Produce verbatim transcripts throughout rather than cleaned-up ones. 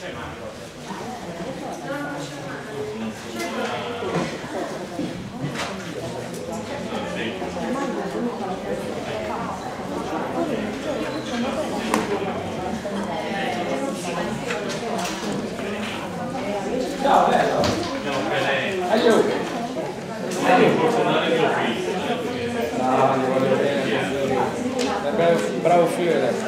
Ciao, bello! Aiuto! No, mi voglio bene. Bravo, bravo figlio adesso.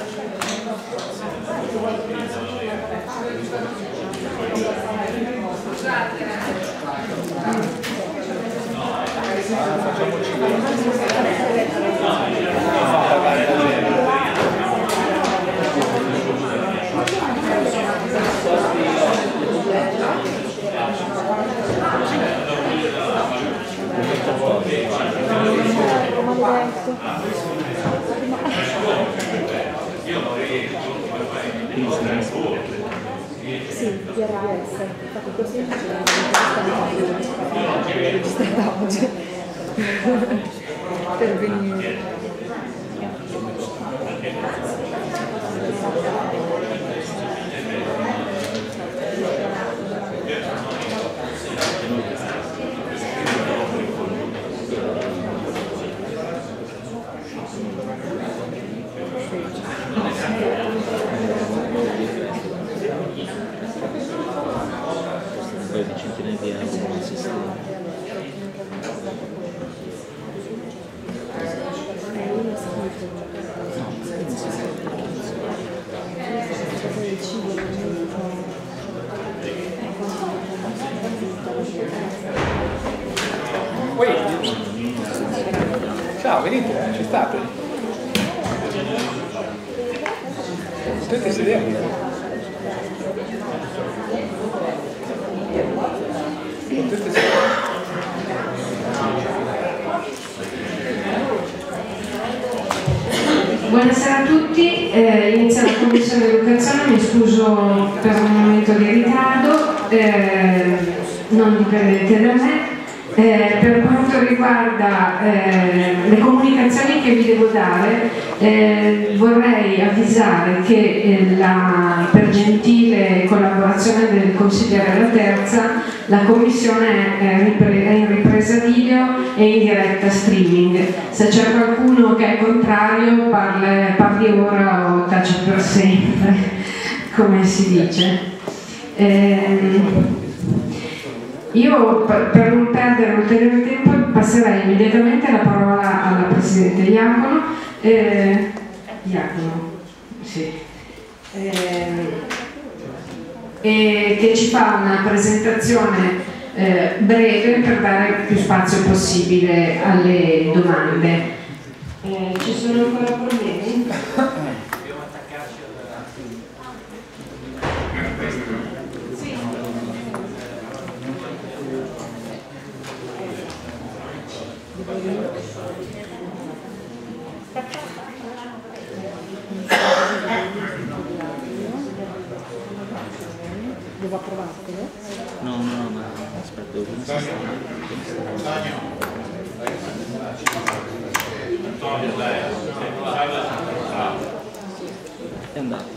Ah, facciamoci Sì, di R B S, infatti così è registrata oggi per venire. Poi di centinaia di euro nel sistema. Ui. Ciao, venite, ci state? Potete sedervi. Potete sedervi. Buonasera a tutti, eh, inizia la commissione di educazione, mi scuso per un momento di ritardo, eh, non dipendente da me. Eh, per quanto riguarda eh, le comunicazioni che vi devo dare, eh, vorrei avvisare che eh, la, per gentile collaborazione del consigliere La Terza, la commissione è, ripre- è in ripresa video e in diretta streaming. Se c'è qualcuno che è contrario, parla, parli ora o tace per sempre, come si dice. Eh, Io per non perdere ulteriore tempo passerei immediatamente la parola alla Presidente Iacono, eh, Iacono sì, eh, e che ci fa una presentazione eh, breve per dare più spazio possibile alle domande. Eh, ci sono ancora problemi? Devo approvartelo? No, no, ma aspetta, devo pensare. È andato.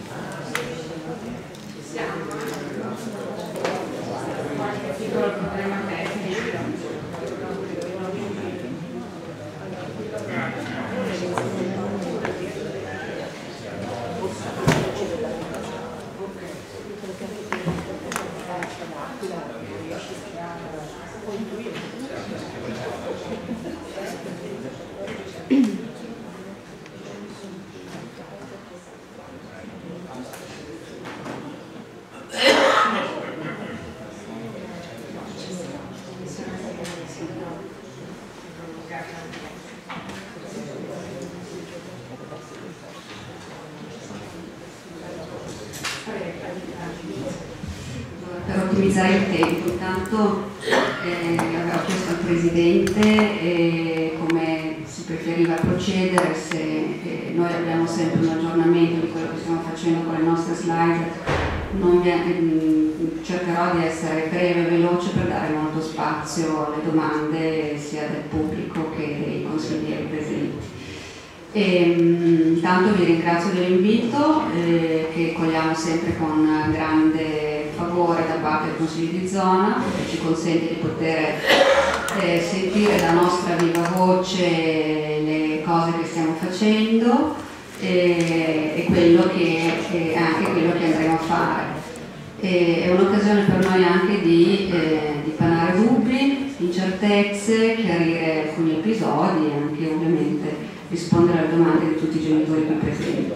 Per ottimizzare il tempo, intanto eh, avevo chiesto al Presidente eh, come si preferiva procedere, se eh, noi abbiamo sempre un aggiornamento di quello che stiamo facendo con le nostre slide, non vi, eh, cercherò di essere breve e veloce per dare molto spazio alle domande sia del pubblico che dei consiglieri presenti. E, intanto vi ringrazio dell'invito eh, che cogliamo sempre con grande favore da parte del Consiglio di Zona, che ci consente di poter eh, sentire la nostra viva voce le cose che stiamo facendo e, e quello che, e anche quello che andremo a fare. E, è un'occasione per noi anche di, eh, di panare dubbi, incertezze, chiarire alcuni episodi e anche ovviamente rispondere alle domande di tutti i genitori qui presenti.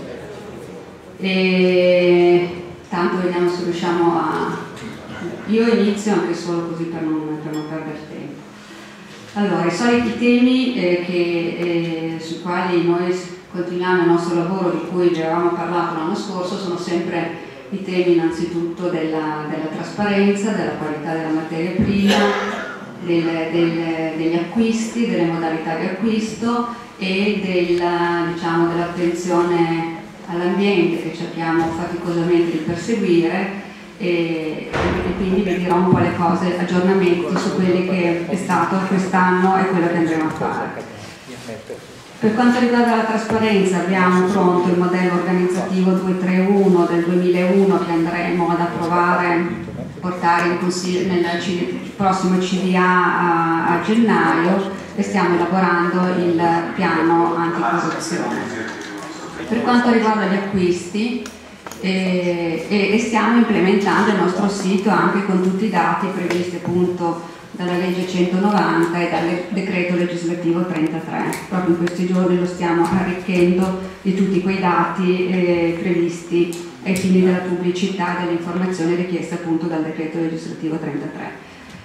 E tanto vediamo se riusciamo a... Io inizio anche solo così per non, per non perdere tempo. Allora, i soliti temi eh, che, eh, sui quali noi continuiamo il nostro lavoro, di cui vi avevamo parlato l'anno scorso, sono sempre i temi innanzitutto della, della trasparenza, della qualità della materia prima, del, del, degli acquisti, delle modalità di acquisto e della, diciamo, dell'attenzione all'ambiente che cerchiamo faticosamente di perseguire e, e quindi vi dirò un po' le cose, aggiornamenti su quelli che è stato quest'anno e quello che andremo a fare. Per quanto riguarda la trasparenza abbiamo pronto il modello organizzativo duecentotrentuno del duemilauno che andremo ad approvare, portare in consiglio nel prossimo C D A a, a gennaio e stiamo elaborando il piano anticorruzione. Per quanto riguarda gli acquisti eh, e, e stiamo implementando il nostro sito anche con tutti i dati previsti appunto dalla legge centonovanta e dal decreto legislativo trentatré. Proprio in questi giorni lo stiamo arricchendo di tutti quei dati eh, previsti ai fini della pubblicità e dell'informazione richiesta appunto dal decreto legislativo trentatré.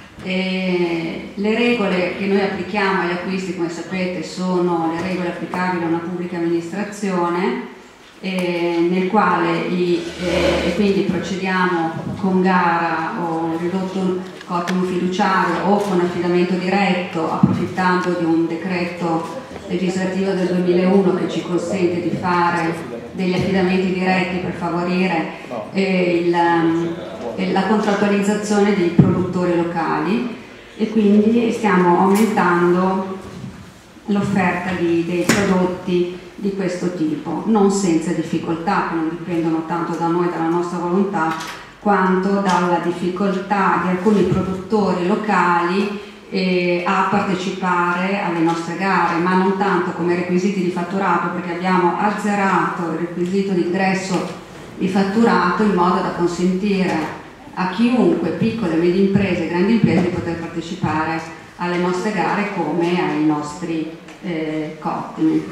E le regole che noi applichiamo agli acquisti, come sapete, sono le regole applicabili a una pubblica amministrazione eh, nel quale i, eh, e quindi procediamo con gara o ridotto quorum fiduciario o con affidamento diretto, approfittando di un decreto legislativo del duemilauno che ci consente di fare degli affidamenti diretti per favorire eh, il, eh, la contrattualizzazione dei produttori locali e quindi stiamo aumentando l'offerta di, dei prodotti di questo tipo, non senza difficoltà, che non dipendono tanto da noi, dalla nostra volontà, quanto dalla difficoltà di alcuni produttori locali eh, a partecipare alle nostre gare, ma non tanto come requisiti di fatturato, perché abbiamo azzerato il requisito di ingresso di fatturato in modo da consentire a chiunque, piccole e medie imprese e grandi imprese, di poter partecipare alle nostre gare come ai nostri eh, cottimi.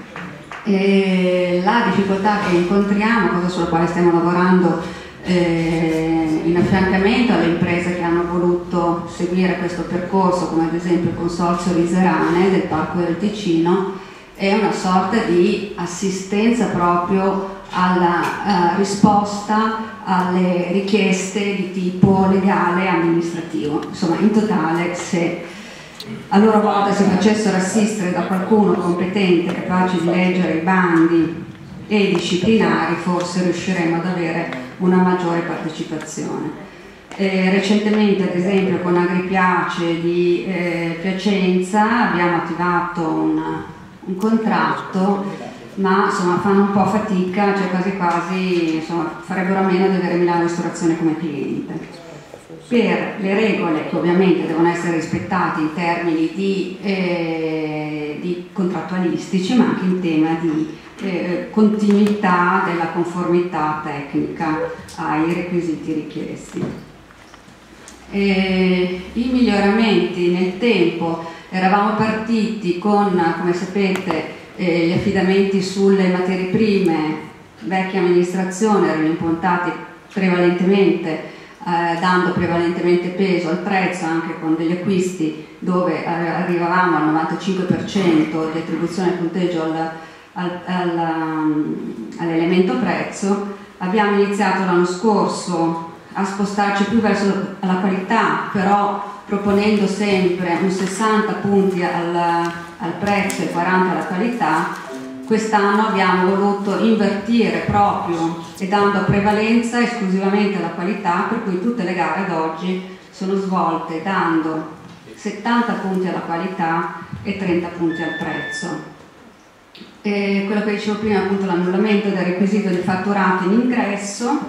E la difficoltà che incontriamo, cosa sulla quale stiamo lavorando eh, in affiancamento alle imprese che hanno voluto seguire questo percorso, come ad esempio il Consorzio Liserane del Parco del Ticino, è una sorta di assistenza proprio alla uh, risposta alle richieste di tipo legale e amministrativo. Insomma, in totale, se a loro volta si facessero assistere da qualcuno competente, capace di leggere i bandi e i disciplinari, forse riusciremo ad avere una maggiore partecipazione. Eh, recentemente, ad esempio, con Agripiace di eh, Piacenza abbiamo attivato un, un contratto, ma insomma fanno un po' fatica, cioè quasi quasi insomma, farebbero a meno di avere Milano Ristorazione come cliente. Per le regole che ovviamente devono essere rispettate in termini di, eh, di contrattualistici, ma anche in tema di eh, continuità della conformità tecnica ai requisiti richiesti. E i miglioramenti nel tempo, eravamo partiti con, come sapete, eh, gli affidamenti sulle materie prime, vecchia amministrazione, erano impuntati prevalentemente Eh, dando prevalentemente peso al prezzo, anche con degli acquisti dove eh, arrivavamo al novantacinque per cento di attribuzione del punteggio al, al, al, um, all'elemento prezzo. Abbiamo iniziato l'anno scorso a spostarci più verso la qualità, però proponendo sempre un sessanta punti al, al prezzo e quaranta alla qualità. Quest'anno abbiamo voluto invertire proprio e dando prevalenza esclusivamente alla qualità, per cui tutte le gare ad oggi sono svolte dando settanta punti alla qualità e trenta punti al prezzo. E quello che dicevo prima, appunto, l'annullamento del requisito di fatturato in ingresso.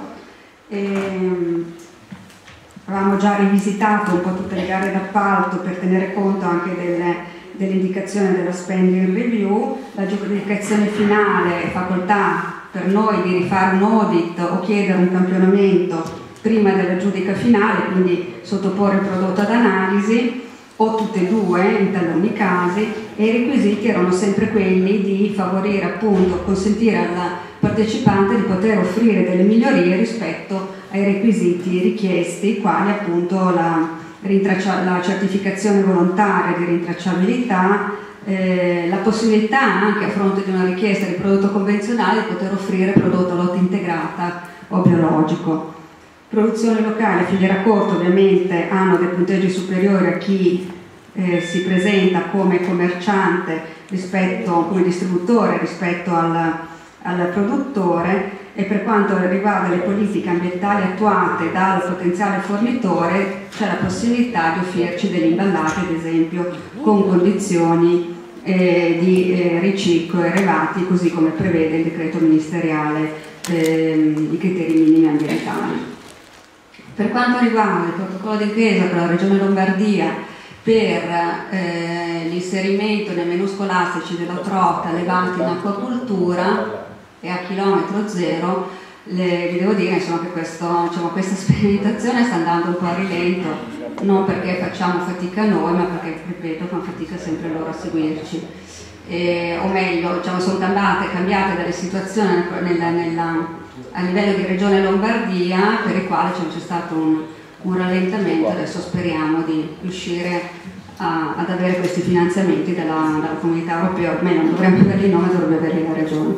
E, avevamo già rivisitato un po' tutte le gare d'appalto per tenere conto anche delle, dell'indicazione della spending review. La giudicazione finale è facoltà per noi di rifare un audit o chiedere un campionamento prima della giudica finale, quindi sottoporre il prodotto ad analisi, o tutte e due in taluni casi, e i requisiti erano sempre quelli di favorire, appunto, consentire al partecipante di poter offrire delle migliorie rispetto ai requisiti richiesti, quali appunto la, la certificazione volontaria di rintracciabilità, eh, la possibilità anche a fronte di una richiesta di prodotto convenzionale di poter offrire prodotto a lotta integrata o biologico. Produzione locale, filiera corta, ovviamente hanno dei punteggi superiori a chi eh, si presenta come commerciante rispetto, come distributore rispetto al, al produttore, e per quanto riguarda le politiche ambientali attuate dal potenziale fornitore c'è la possibilità di offrirci degli imballaggi, ad esempio, con condizioni eh, di eh, riciclo elevati, così come prevede il decreto ministeriale eh, i criteri minimi ambientali. Per quanto riguarda il protocollo d'intesa con la Regione Lombardia per eh, l'inserimento nei menù scolastici della trota allevati in acquacoltura e a chilometro zero, le, vi devo dire insomma, che questo, diciamo, questa sperimentazione sta andando un po' a rilento, non perché facciamo fatica noi, ma perché, ripeto, fanno fatica sempre loro a seguirci. Eh, o meglio, diciamo, sono cambiate, cambiate dalle situazioni nella, nella a livello di Regione Lombardia, per il quale c'è stato un, un rallentamento. Adesso speriamo di riuscire a, ad avere questi finanziamenti dalla, dalla Comunità Europea. Ormai non dovremmo averli noi, ma dovrebbe averli la Regione.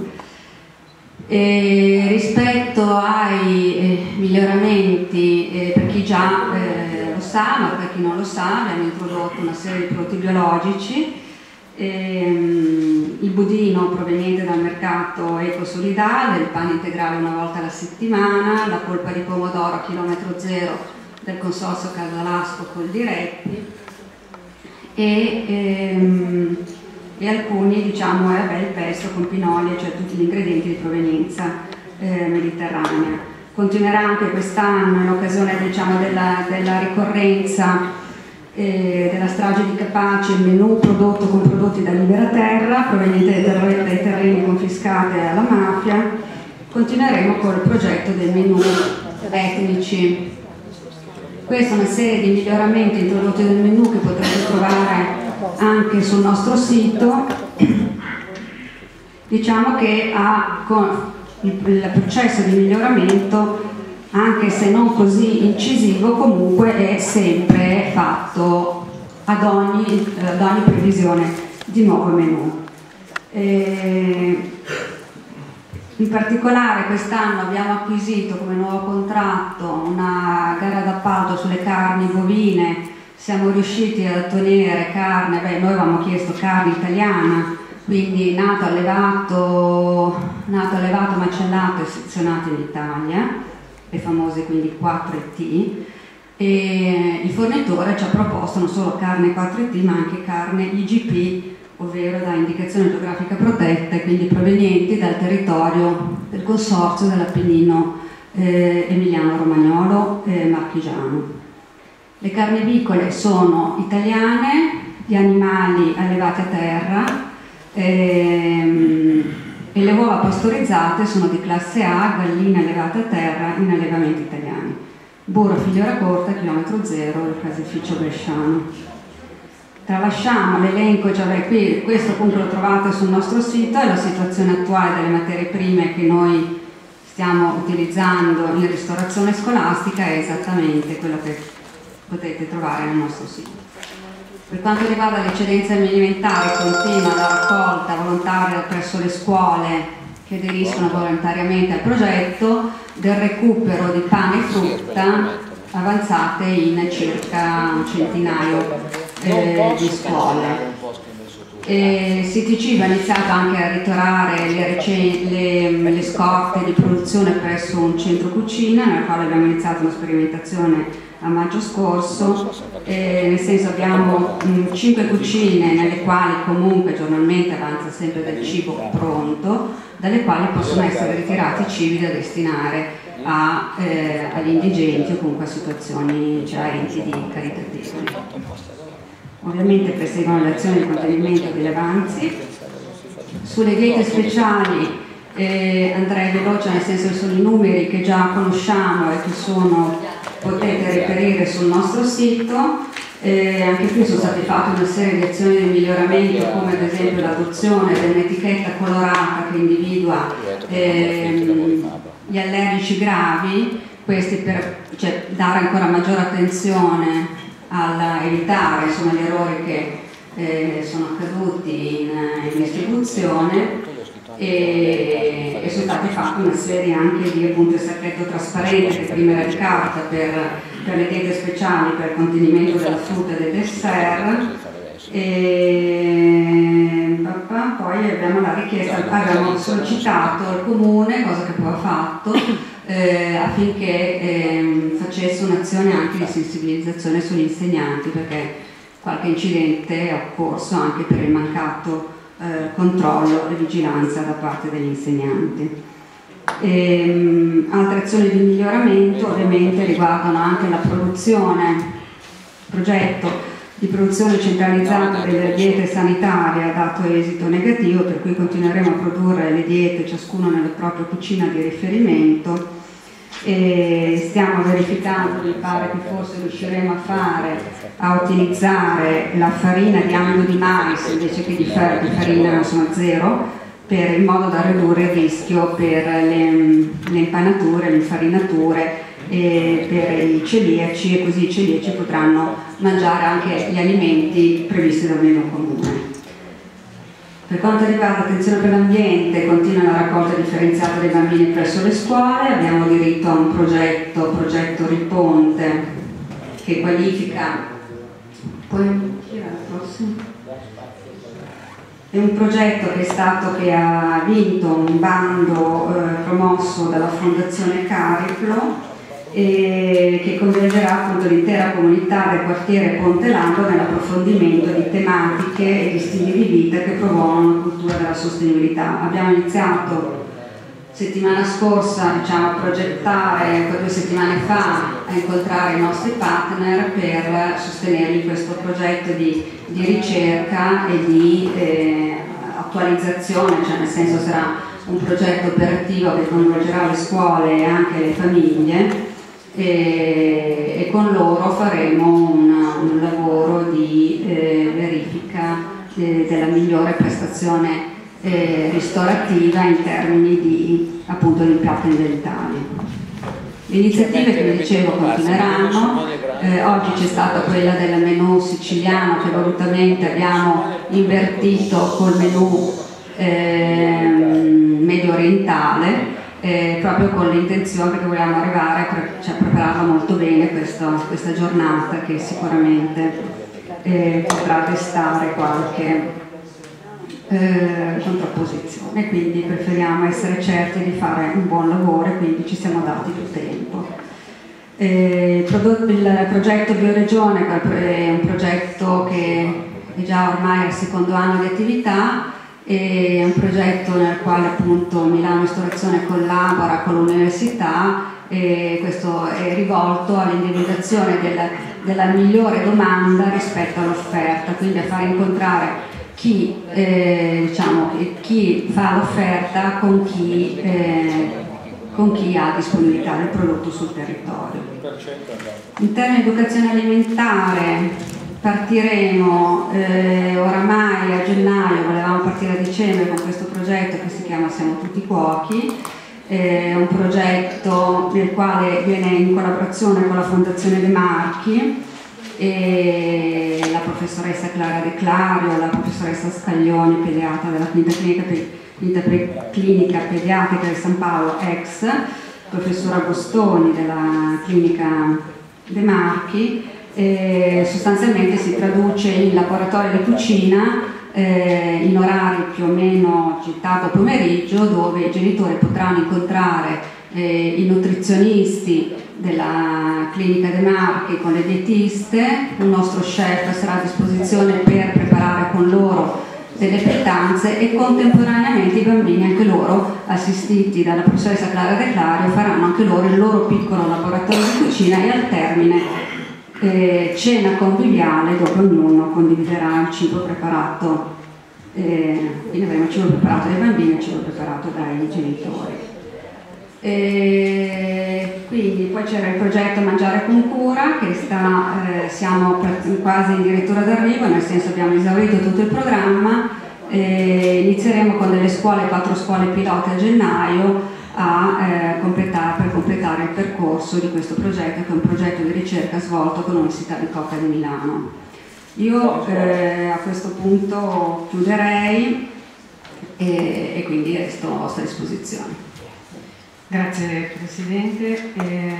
E rispetto ai eh, miglioramenti, eh, per chi già eh, lo sa, ma per chi non lo sa, abbiamo introdotto una serie di prodotti biologici. Ehm, il budino proveniente dal mercato ecosolidale, il pane integrale una volta alla settimana, la polpa di pomodoro a chilometro zero del consorzio Casalasco col Diretti e, ehm, e alcuni, diciamo, eh, beh, il pesto con pinoli, cioè tutti gli ingredienti di provenienza eh, mediterranea. Continuerà anche quest'anno, in occasione, diciamo, della, della ricorrenza Eh, della strage di Capaci, il menù prodotto con prodotti da libera terra proveniente dai terreni, dai terreni confiscati alla mafia. Continueremo col progetto dei menù etnici. Questa è una serie di miglioramenti introdotti nel menù che potrete trovare anche sul nostro sito. Diciamo che ha, con il, il processo di miglioramento, anche se non così incisivo, comunque è sempre fatto ad ogni, ad ogni previsione di nuovo menù. E in particolare quest'anno abbiamo acquisito come nuovo contratto una gara d'appalto sulle carni bovine. Siamo riusciti ad ottenere carne, beh, noi avevamo chiesto carne italiana, quindi nato, allevato, nato, allevato, macellato e sezionato in Italia, le famose quindi quattro T, e il fornitore ci ha proposto non solo carne quattro T ma anche carne I G P, ovvero da indicazione geografica protetta, e quindi provenienti dal territorio del consorzio dell'Appennino eh, emiliano-romagnolo e marchigiano. Le carni vicole sono italiane, gli animali allevati a terra, ehm, e le uova pastorizzate sono di classe A, galline allevate a terra in allevamenti italiani. Burro filiera corta, chilometro zero, il caseificio bresciano. Tralasciamo l'elenco, cioè qui, questo appunto lo trovate sul nostro sito, è la situazione attuale delle materie prime che noi stiamo utilizzando in ristorazione scolastica, è esattamente quello che potete trovare nel nostro sito. Per quanto riguarda le eccedenze alimentari, continua la raccolta volontaria presso le scuole che aderiscono volontariamente al progetto del recupero di pane e frutta avanzate in circa un centinaio eh, di scuole. E C T C va iniziato anche a ritorare le, le, le scorte di produzione presso un centro cucina, nel quale abbiamo iniziato una sperimentazione a maggio scorso, eh, nel senso abbiamo mh, cinque cucine nelle quali comunque giornalmente avanza sempre del cibo pronto, dalle quali possono essere ritirati cibi da destinare a, eh, agli indigenti o comunque a situazioni, cioè a enti di caritativi. Ovviamente perseguono le azioni di contenimento delle avanzi. Sulle diete speciali eh, andrei veloce, nel senso che sono i numeri che già conosciamo e che sono, potete reperire sul nostro sito. Eh, anche qui sono state fatte una serie di azioni di miglioramento, come ad esempio l'adozione dell'etichetta colorata che individua eh, gli allergici gravi, questi per cioè, dare ancora maggiore attenzione a evitare insomma, gli errori che eh, sono accaduti in, in distribuzione. E, e sono state fatte una serie anche di appunto il sacchetto trasparente che prima era di carta per, per le diete speciali, per il contenimento della frutta e del dessert. E poi abbiamo la richiesta, abbiamo sollecitato al comune, cosa che poi ha fatto, eh, affinché eh, facesse un'azione anche di sensibilizzazione sugli insegnanti, perché qualche incidente è occorso anche per il mancato Eh, controllo e vigilanza da parte degli insegnanti. E, mh, altre azioni di miglioramento ovviamente riguardano anche la produzione, progetto di produzione centralizzata delle diete sanitarie ha dato esito negativo, per cui continueremo a produrre le diete ciascuno nella propria cucina di riferimento. E stiamo verificando, mi pare che forse riusciremo a fare, a utilizzare la farina di amido di mais invece che di, far, di farina insomma, zero, per, in modo da ridurre il rischio per le, le impanature, le infarinature e per i celiaci, e così i celiaci potranno mangiare anche gli alimenti previsti dal menù comune. Per quanto riguarda l'attenzione per l'ambiente, continua la raccolta differenziata dei bambini presso le scuole, abbiamo diritto a un progetto, progetto Riponte, che qualifica, poi chi era il prossimo? È un progetto che è stato, che ha vinto un bando eh, promosso dalla Fondazione Cariplo, e che coinvolgerà appunto l'intera comunità del quartiere Ponte Lando nell'approfondimento di tematiche e di stili di vita che promuovono una cultura della sostenibilità. Abbiamo iniziato settimana scorsa diciamo, a progettare, due settimane fa, a incontrare i nostri partner per sostenerli questo progetto di, di ricerca e di eh, attualizzazione, cioè nel senso sarà un progetto operativo che coinvolgerà le scuole e anche le famiglie. E, e con loro faremo un, un lavoro di eh, verifica eh, della migliore prestazione eh, ristorativa in termini di appunto di impianti ambientali. Le iniziative che vi dicevo continueranno, eh, oggi c'è stata quella del menù siciliano che volutamente abbiamo invertito col menù eh, medio orientale. Eh, proprio con l'intenzione, perché vogliamo arrivare a, pre cioè, prepararla molto bene questa, questa giornata che sicuramente eh, potrà destare qualche eh, contrapposizione, quindi preferiamo essere certi di fare un buon lavoro e quindi ci siamo dati più tempo. Eh, il progetto Bioregione è un progetto che è già ormai al secondo anno di attività. È un progetto nel quale appunto Milano Ristorazione collabora con l'università, e questo è rivolto all'individuazione della, della migliore domanda rispetto all'offerta, quindi a far incontrare chi, eh, diciamo, chi fa l'offerta con chi, eh, con chi ha disponibilità del prodotto sul territorio. In termini di educazione alimentare partiremo eh, oramai a gennaio, volevamo partire a dicembre con questo progetto che si chiama Siamo Tutti Cuochi, è un progetto nel quale viene in collaborazione con la Fondazione De Marchi e la professoressa Clara De Clario, la professoressa Scaglioni, pediatra della Clinica, Clinica, Clinica Pediatrica di San Paolo, ex professor Agostoni della Clinica De Marchi. E sostanzialmente si traduce in laboratorio di cucina eh, in orari più o meno tardo pomeriggio, dove i genitori potranno incontrare eh, i nutrizionisti della clinica De Marchi con le dietiste. Un nostro chef sarà a disposizione per preparare con loro delle pietanze, e contemporaneamente i bambini, anche loro assistiti dalla professoressa Clara De Clario, faranno anche loro il loro piccolo laboratorio di cucina, e al termine eh, cena conviviale dove ognuno condividerà il cibo preparato, eh, quindi avremo il cibo preparato dai bambini e il cibo preparato dai genitori. E quindi poi c'era il progetto Mangiare con Cura, che sta, eh, siamo quasi addirittura d'arrivo, nel senso abbiamo esaurito tutto il programma. E inizieremo con delle scuole, quattro scuole pilota a gennaio a, eh, completare, per completare il percorso di questo progetto, che è un progetto di ricerca svolto con l'Università di Bicocca di Milano. Io eh, a questo punto chiuderei e, e quindi resto a vostra disposizione. Grazie Presidente, eh,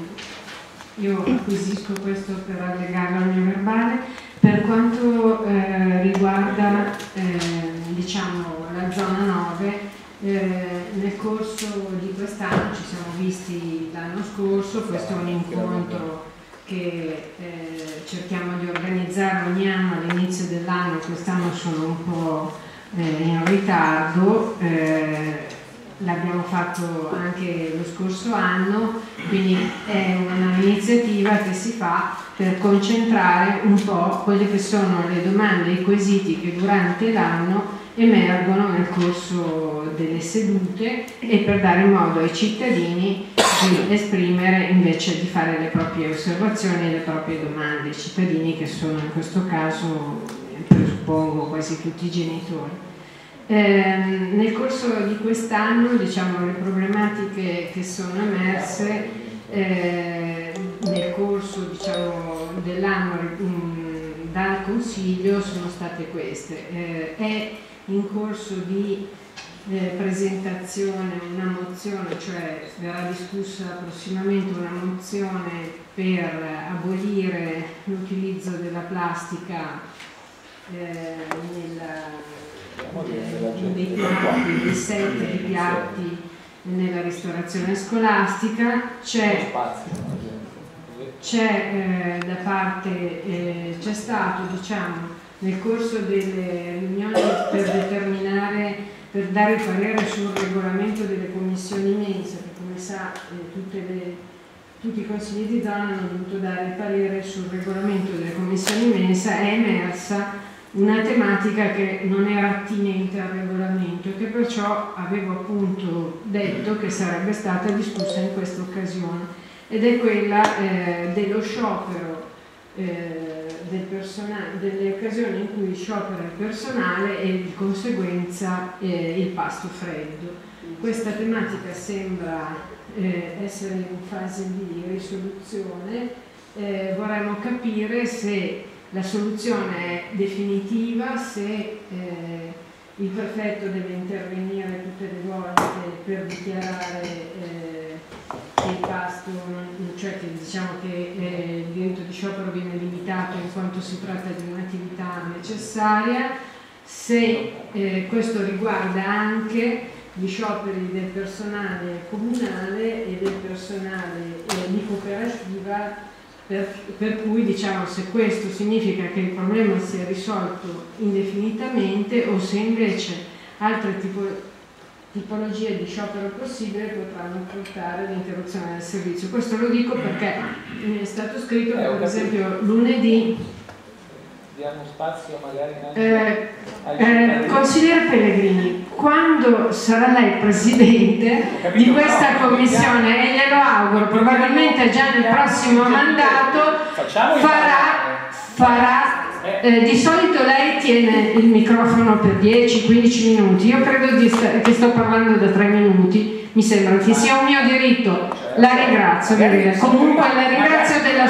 io acquisisco questo per allegarlo al mio verbale. Per quanto eh, riguarda eh, diciamo, la zona nove, eh, nel corso di quest'anno ci siamo visti l'anno scorso. Questo è un incontro che eh, cerchiamo di organizzare ogni anno all'inizio dell'anno. Quest'anno sono un po' eh, in ritardo. Eh, L'abbiamo fatto anche lo scorso anno, quindi è un'iniziativa che si fa per concentrare un po' quelle che sono le domande e i quesiti che durante l'anno emergono nel corso delle sedute, e per dare modo ai cittadini di esprimere, invece di fare le proprie osservazioni e le proprie domande, i cittadini che sono in questo caso, presuppongo, quasi tutti i genitori. Eh, nel corso di quest'anno, diciamo, le problematiche che sono emerse eh, nel corso, diciamo, dell'anno mh, dal Consiglio sono state queste. Eh, è in corso di eh, presentazione una mozione, cioè verrà discussa prossimamente una mozione per abolire l'utilizzo della plastica eh, nella dei piatti, dei set di piatti nella ristorazione scolastica. C'è c'è eh, da parte eh, c'è stato, diciamo, nel corso delle riunioni per determinare, per dare il parere sul regolamento delle commissioni mensa, che come sa eh, tutte le, tutti i consigli di zona hanno dovuto dare il parere sul regolamento delle commissioni mensa. È emersa una tematica che non era attinente al regolamento e che perciò avevo appunto detto che sarebbe stata discussa in questa occasione, ed è quella eh, dello sciopero eh, del personale, delle occasioni in cui sciopera il personale e di conseguenza eh, il pasto freddo. Questa tematica sembra eh, essere in fase di risoluzione. Eh, vorremmo capire se la soluzione è definitiva, se eh, il prefetto deve intervenire tutte le volte per dichiarare eh, che il pasto, cioè che diciamo che eh, il diritto di sciopero viene limitato in quanto si tratta di un'attività necessaria, se eh, questo riguarda anche gli scioperi del personale comunale e del personale eh, di cooperativa. Per, per cui, diciamo, se questo significa che il problema si è risolto indefinitamente o se invece altre tipo, tipologie di sciopero possibile potranno portare all'interruzione del servizio. Questo lo dico perché mi è stato scritto che, per esempio, lunedì diamo spazio magari anche eh, eh, consigliere Pellegrini, quando sarà lei presidente di questa commissione, e glielo auguro, probabilmente già nel prossimo mandato farà, farà eh, di solito lei tiene il microfono per dieci quindici minuti, io credo di sta, che sto parlando da tre minuti, mi sembra che sia un mio diritto. La ringrazio, comunque la ringrazio della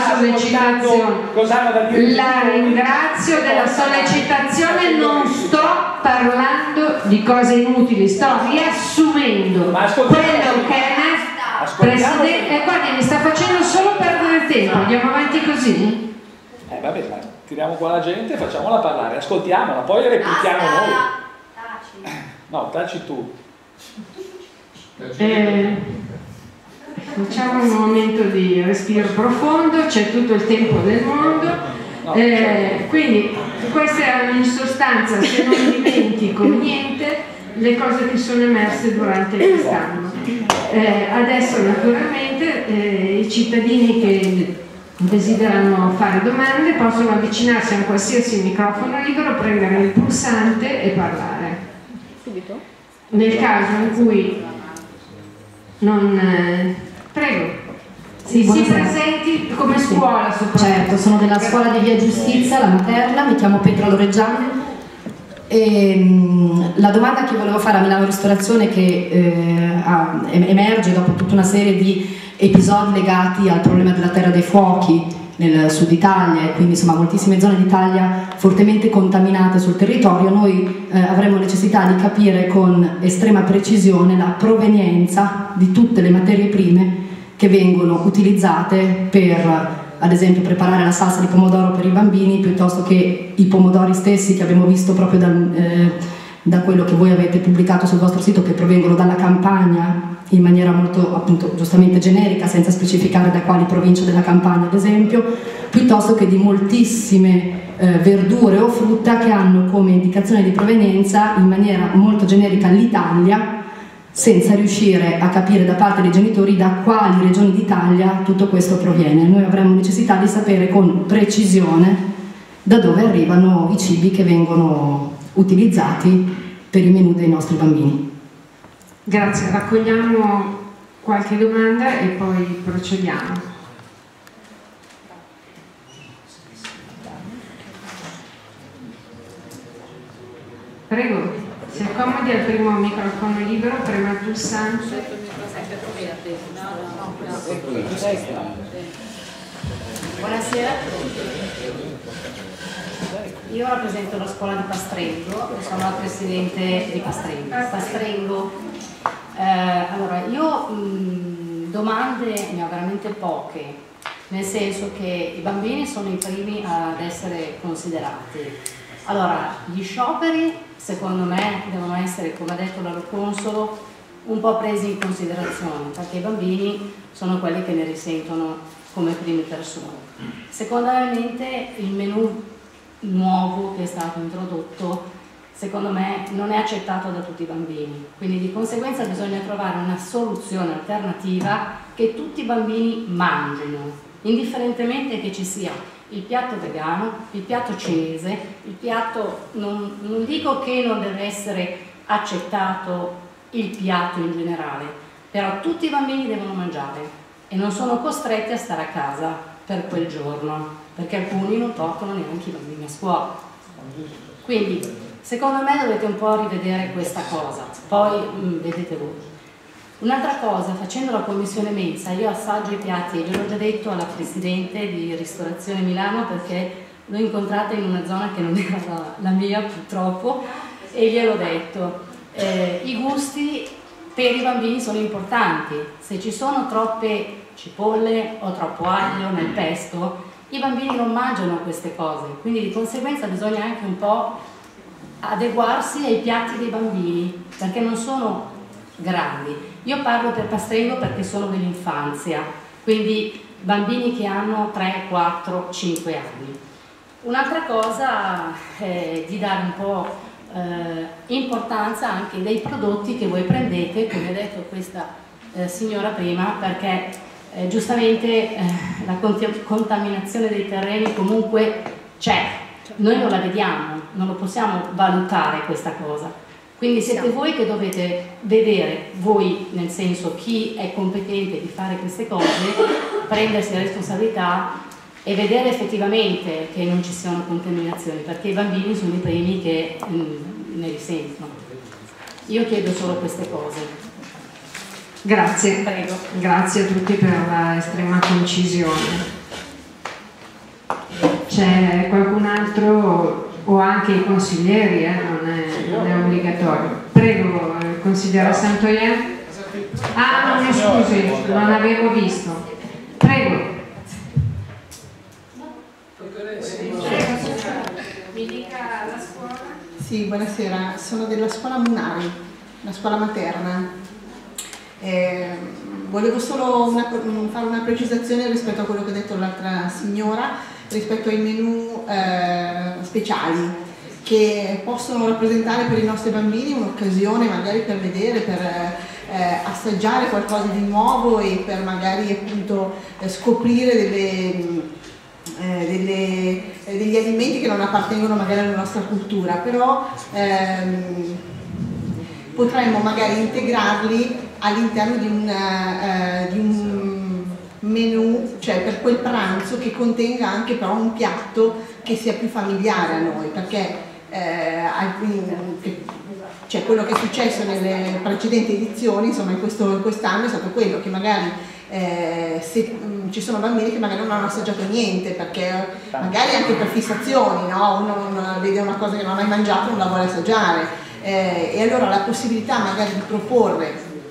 sollecitazione, la ringrazio della sollecitazione, non sto parlando di cose inutili, sto riassumendo quello che è Presidente, e guardi, mi sta facendo solo perdere tempo, andiamo avanti così? Eh vabbè, ma tiriamo qua la gente e facciamola parlare, ascoltiamola, poi replichiamo noi. Taci. No, taci tu. Eh, facciamo un momento di respiro profondo, c'è tutto il tempo del mondo. Eh, quindi queste erano in sostanza, se non dimentico niente, le cose che sono emerse durante quest'anno. Eh, adesso naturalmente eh, i cittadini che desiderano fare domande possono avvicinarsi a un qualsiasi microfono libero, prendere il pulsante e parlare. Subito? Nel caso in cui non... Eh, prego. Sì, si presenti come scuola soprattutto. Certo, sono della scuola di Via Giustizia, la materna, mi chiamo Petra Loreggiani e mh, la domanda che volevo fare a Milano Ristorazione, che eh, ha, emerge dopo tutta una serie di episodi legati al problema della terra dei fuochi nel sud Italia e quindi insomma moltissime zone d'Italia fortemente contaminate sul territorio, noi eh, avremo necessità di capire con estrema precisione la provenienza di tutte le materie prime che vengono utilizzate per, ad esempio, preparare la salsa di pomodoro per i bambini, piuttosto che i pomodori stessi che abbiamo visto proprio dal, eh, da quello che voi avete pubblicato sul vostro sito, che provengono dalla Campania in maniera molto, appunto, giustamente generica, senza specificare da quali province della Campania, ad esempio, piuttosto che di moltissime eh, verdure o frutta che hanno come indicazione di provenienza in maniera molto generica l'Italia, senza riuscire a capire da parte dei genitori da quali regioni d'Italia tutto questo proviene. Noi avremo necessità di sapere con precisione da dove arrivano i cibi che vengono utilizzati per i menù dei nostri bambini. Grazie, raccogliamo qualche domanda e poi procediamo. Prego. Si accomodi al primo microfono libero, prema il pulsante. Buonasera, io rappresento la scuola di Pastrengo, sono la presidente di Pastrengo. Pastrengo eh, allora, io mh, domande ne ho veramente poche, nel senso che i bambini sono i primi ad essere considerati. Allora, gli scioperi secondo me devono essere, come ha detto la consolo, un po' presi in considerazione, perché i bambini sono quelli che ne risentono come prime persone. Secondariamente il menù nuovo che è stato introdotto, secondo me, non è accettato da tutti i bambini, quindi di conseguenza bisogna trovare una soluzione alternativa che tutti i bambini mangino, indifferentemente che ci sia il piatto vegano, il piatto cinese, il piatto, non, non dico che non deve essere accettato il piatto in generale, però tutti i bambini devono mangiare e non sono costretti a stare a casa per quel giorno, perché alcuni non portano neanche i bambini a scuola. Quindi secondo me dovete un po' rivedere questa cosa, poi mh, vedete voi. Un'altra cosa, facendo la commissione mensa, io assaggio i piatti, gliel'ho già detto alla Presidente di Ristorazione Milano, perché l'ho incontrata in una zona che non era la, la mia purtroppo, e gliel'ho detto, eh, i gusti per i bambini sono importanti, se ci sono troppe cipolle o troppo aglio nel pesto, i bambini non mangiano queste cose, quindi di conseguenza bisogna anche un po' adeguarsi ai piatti dei bambini, perché non sono grandi. Io parlo per Pastrengo perché sono dell'infanzia, quindi bambini che hanno tre, quattro, cinque anni. Un'altra cosa è di dare un po' eh, importanza anche dei prodotti che voi prendete, come ha detto questa eh, signora prima, perché eh, giustamente eh, la cont- contaminazione dei terreni comunque c'è, noi non la vediamo, non lo possiamo valutare questa cosa. Quindi siete voi che dovete vedere, voi nel senso chi è competente di fare queste cose, prendersi la responsabilità e vedere effettivamente che non ci siano contaminazioni, perché i bambini sono i primi che mh, ne risentono. Io chiedo solo queste cose. Grazie. Prego. Grazie a tutti per la estrema concisione. C'è qualcun altro o anche i consiglieri, eh, non, è, non è obbligatorio. Prego, consigliere Santoyer. Ah, no, mi scusi, non avevo visto. Prego. Sì, buonasera, sono della scuola Munari, una scuola materna. Eh, volevo solo una, fare una precisazione rispetto a quello che ha detto l'altra signora, rispetto ai menù eh, speciali, che possono rappresentare per i nostri bambini un'occasione magari per vedere, per eh, assaggiare qualcosa di nuovo e per magari appunto eh, scoprire delle... Eh, delle, eh, degli alimenti che non appartengono magari alla nostra cultura, però ehm, potremmo magari integrarli all'interno di, eh, di un menù, cioè per quel pranzo che contenga anche però un piatto che sia più familiare a noi, perché eh, che, cioè, quello che è successo nelle precedenti edizioni, insomma in questo, in quest'anno è stato quello che magari Eh, se, mh, ci sono bambini che magari non hanno assaggiato niente, perché magari anche per fissazioni, no? Uno non vede una cosa che non ha mai mangiato e non la vuole assaggiare, eh, e allora la possibilità magari di proporre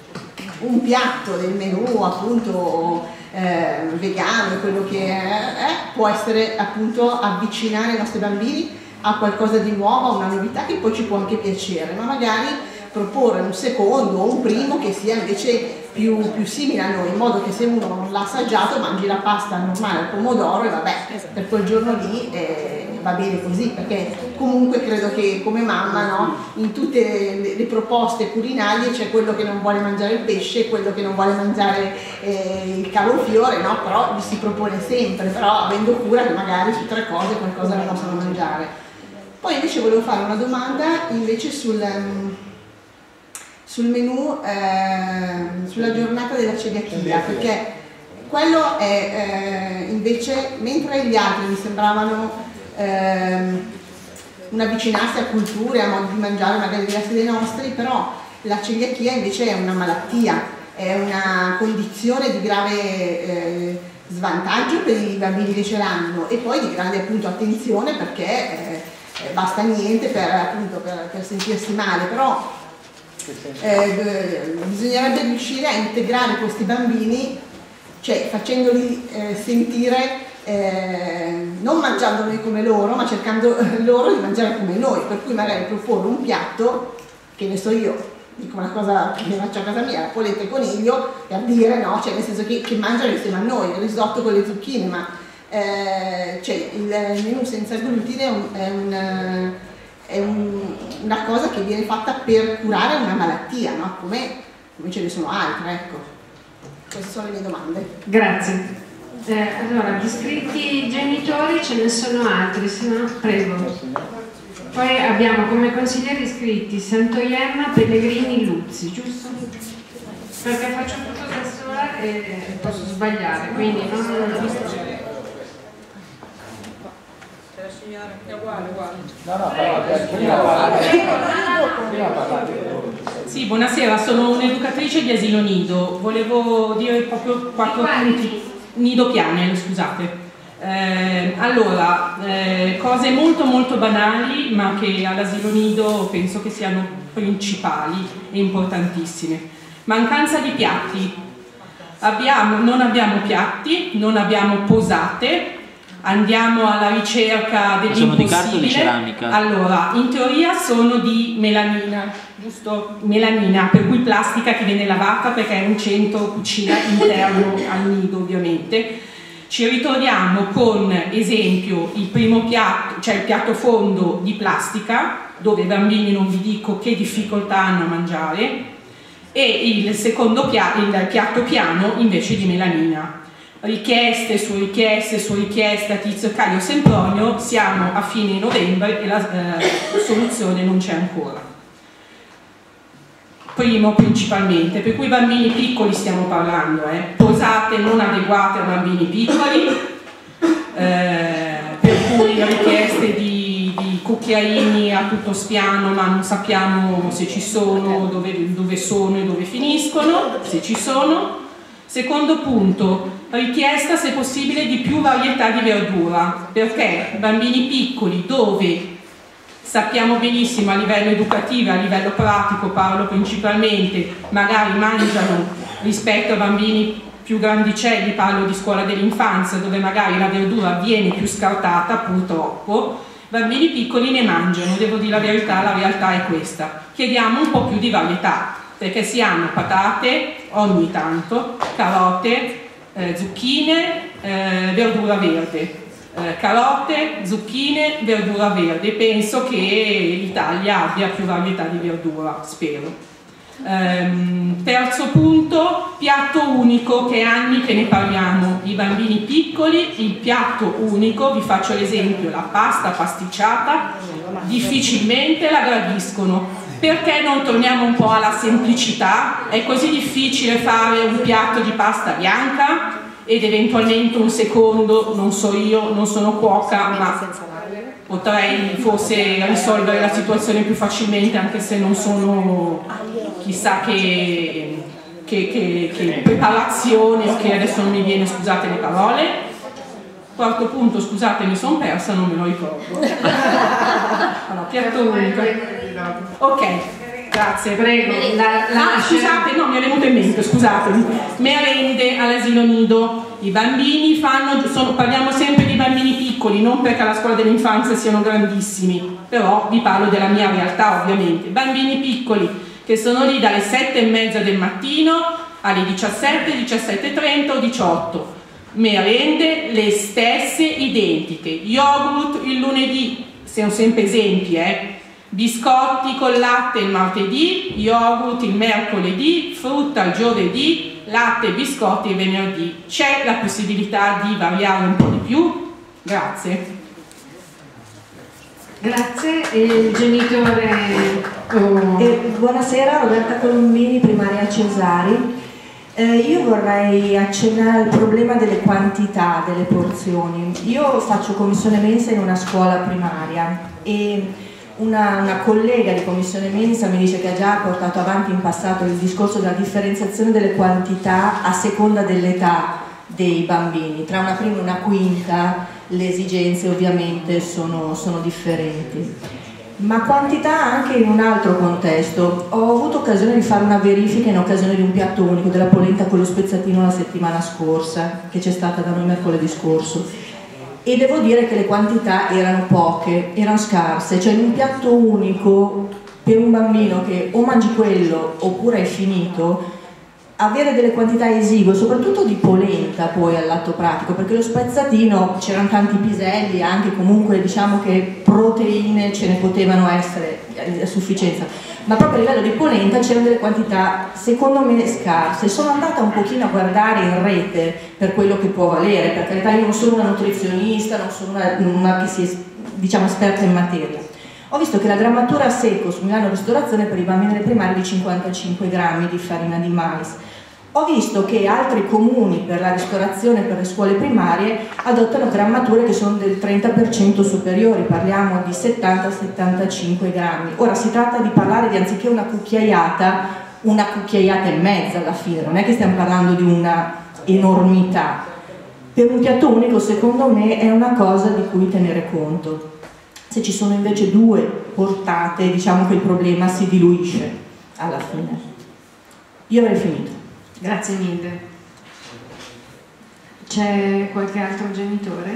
un piatto del menù appunto eh, vegano, quello che è, eh, può essere appunto avvicinare i nostri bambini a qualcosa di nuovo, a una novità che poi ci può anche piacere, ma magari proporre un secondo o un primo che sia invece più, più simile a noi, in modo che se uno non l'ha assaggiato mangi la pasta normale al pomodoro e vabbè, per quel giorno lì eh, va bene così, perché comunque credo che come mamma, no, in tutte le, le proposte culinarie c'è quello che non vuole mangiare il pesce, quello che non vuole mangiare eh, il cavolfiore, no? Però li si propone sempre, però avendo cura che magari su tre cose qualcosa ne possono mangiare. Poi invece volevo fare una domanda invece sul... Um, sul menù, eh, sulla giornata della celiachia, perché quello è eh, invece, mentre gli altri mi sembravano eh, un avvicinarsi a culture, a modi di mangiare magari diversi dai nostri, però la celiachia invece è una malattia, è una condizione di grave eh, svantaggio per i bambini che ce l'hanno e poi di grande appunto attenzione, perché eh, basta niente per, appunto, per, per sentirsi male, però Eh, bisognerebbe riuscire a integrare questi bambini, cioè facendoli eh, sentire, eh, non mangiando noi come loro, ma cercando eh, loro di mangiare come noi, per cui magari proporre un piatto, che ne so io, dico una cosa che faccio a casa mia, la polenta e coniglio, per dire, no, cioè nel senso che, che mangiano insieme a noi, il risotto con le zucchine, ma eh, cioè, il menù senza glutine è un, è un è un, una cosa che viene fatta per curare una malattia, no? Come, come ce ne sono altre, ecco. Queste sono le mie domande. Grazie. Eh, allora, gli iscritti genitori ce ne sono altri, se no, prego. Poi abbiamo come consiglieri iscritti Santoianna, Pellegrini, Luzzi, giusto? Perché faccio tutto da sola e posso sbagliare, quindi non... È uguale, uguale. No, no, però prima parlate. Prima parlate. Sì, buonasera, sono un'educatrice di asilo nido. Volevo dire proprio quattro punti. Nido Piane, scusate. Eh, allora, eh, cose molto molto banali, ma che all'asilo nido penso che siano principali e importantissime. Mancanza di piatti. Abbiamo, non abbiamo piatti, non abbiamo posate. Andiamo alla ricerca dell'impossibile. Sono di carta o di ceramica? Allora, in teoria sono di melanina, giusto? Melanina, per cui plastica che viene lavata perché è un centro cucina interno al nido, ovviamente. Ci ritroviamo con, esempio, il primo piatto, cioè il piatto fondo di plastica, dove i bambini non vi dico che difficoltà hanno a mangiare, e il secondo piatto, il piatto piano invece di melanina. Richieste su richieste su richieste a Tizio, Caio, Sempronio, siamo a fine novembre e la eh, soluzione non c'è ancora. Primo principalmente, per cui bambini piccoli stiamo parlando, eh. Posate non adeguate a bambini piccoli, eh, per cui richieste di, di cucchiaini a tutto spiano, ma non sappiamo se ci sono, dove, dove sono e dove finiscono, se ci sono. Secondo punto, richiesta se possibile di più varietà di verdura, perché bambini piccoli dove sappiamo benissimo a livello educativo, a livello pratico, parlo principalmente, magari mangiano rispetto a bambini più grandicelli, parlo di scuola dell'infanzia, dove magari la verdura viene più scartata purtroppo, bambini piccoli ne mangiano, devo dire la verità, la realtà è questa. Chiediamo un po' più di varietà, perché si hanno patate ogni tanto, carote, eh, zucchine, eh, verdura verde. Eh, carote, zucchine, verdura verde. Penso che l'Italia abbia più varietà di verdura, spero. Ehm, terzo punto, piatto unico, che è anni che ne parliamo. I bambini piccoli, il piatto unico, vi faccio l'esempio, la pasta pasticciata, difficilmente la gradiscono. Perché non torniamo un po' alla semplicità? È così difficile fare un piatto di pasta bianca ed eventualmente un secondo, non so io, non sono cuoca, ma potrei forse risolvere la situazione più facilmente, anche se non sono chissà che, che, che, che preparazione, che adesso non mi viene, scusate le parole. Quarto punto, scusate, mi sono persa, non me lo ricordo. Allora, piatto unico. Ok, grazie, prego. La, la, ah, scusate, no, mi è venuto in mente, scusatemi. Merende all'asilo nido. I bambini fanno, sono, parliamo sempre di bambini piccoli, non perché alla scuola dell'infanzia siano grandissimi, però vi parlo della mia realtà ovviamente. Bambini piccoli che sono lì dalle sette e mezza del mattino alle diciassette, diciassette e trenta o diciotto. Merende le stesse, identiche. Yogurt il lunedì, siamo sempre esempi, eh? Biscotti con latte il martedì, yogurt il mercoledì, frutta il giovedì, latte e biscotti il venerdì. C'è la possibilità di variare un po' di più? Grazie. Grazie. E il genitore... Oh. Eh, buonasera, Roberta Colombini, primaria Cesari. Eh, io vorrei accennare al problema delle quantità delle porzioni. Io faccio commissione mensa in una scuola primaria e una, una collega di commissione mensa mi dice che ha già portato avanti in passato il discorso della differenziazione delle quantità a seconda dell'età dei bambini. Tra una prima e una quinta le esigenze ovviamente sono, sono differenti. Ma quantità anche in un altro contesto. Ho avuto occasione di fare una verifica in occasione di un piatto unico della polenta con lo spezzatino la settimana scorsa, che c'è stata da noi mercoledì scorso, e devo dire che le quantità erano poche, erano scarse, cioè in un piatto unico per un bambino che o mangi quello oppure è finito, avere delle quantità esigue, soprattutto di polenta poi all'atto pratico, perché lo spezzatino c'erano tanti piselli, anche comunque diciamo che proteine ce ne potevano essere a sufficienza, ma proprio a livello di polenta c'erano delle quantità secondo me scarse. Sono andata un pochino a guardare in rete per quello che può valere, per carità io non sono una nutrizionista, non sono una, una che si è diciamo esperta in materia. Ho visto che la grammatura a secco su Milano Ristorazione per i bambini delle primarie è di cinquantacinque grammi di farina di mais. Ho visto che altri comuni per la ristorazione per le scuole primarie adottano grammature che sono del trenta per cento superiori, parliamo di settanta settantacinque grammi. Ora si tratta di parlare di anziché una cucchiaiata, una cucchiaiata e mezza alla fine, non è che stiamo parlando di una enormità. Per un piatto unico secondo me è una cosa di cui tenere conto. Se ci sono invece due portate, diciamo che il problema si diluisce alla fine. Io avrei finito. Grazie mille. C'è qualche altro genitore?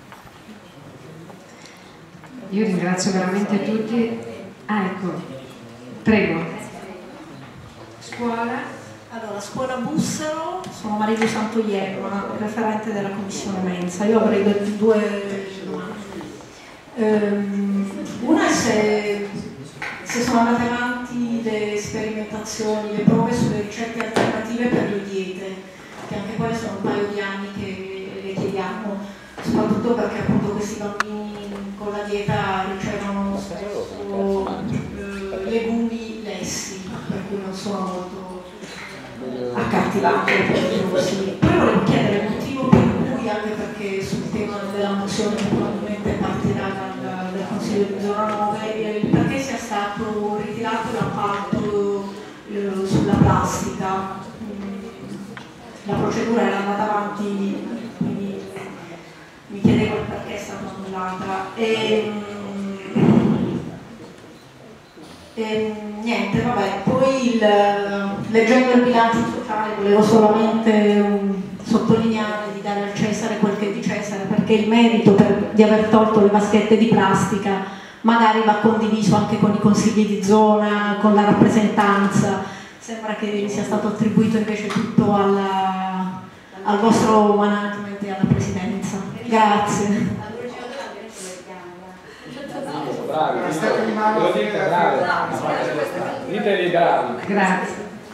Io ringrazio veramente tutti. Ah, ecco. Prego. Scuola? Allora, scuola Bussero, sono Mariglio Santoiello, referente della commissione mensa. Io avrei due domande. Um, una è se, se sono andate avanti le sperimentazioni, le prove sulle ricette alternative per le diete, che anche quelle sono un paio di anni che le chiediamo, soprattutto perché appunto questi bambini con la dieta ricevono spesso eh, legumi lessi, per cui non sono molto accattivanti. Poi volevo chiedere il motivo per cui, anche perché sul tema della mozione che probabilmente partirà dal, dal Consiglio di zona nove, perché sia stato ritirato l'impatto eh, sulla plastica. La procedura era andata avanti, quindi mi chiedevo perché è stata annullata. E, e niente, vabbè, poi il, leggendo il bilancio totale volevo solamente um, sottolineare di dare al Cesare quel che è di Cesare, perché perché il merito per, di aver tolto le vaschette di plastica magari va condiviso anche con i consigli di zona, con la rappresentanza. Sembra che sia stato attribuito invece tutto alla, al vostro management e alla presidenza. Grazie. Bravi, lo dite, bravi. Diteli bravi. Grazie.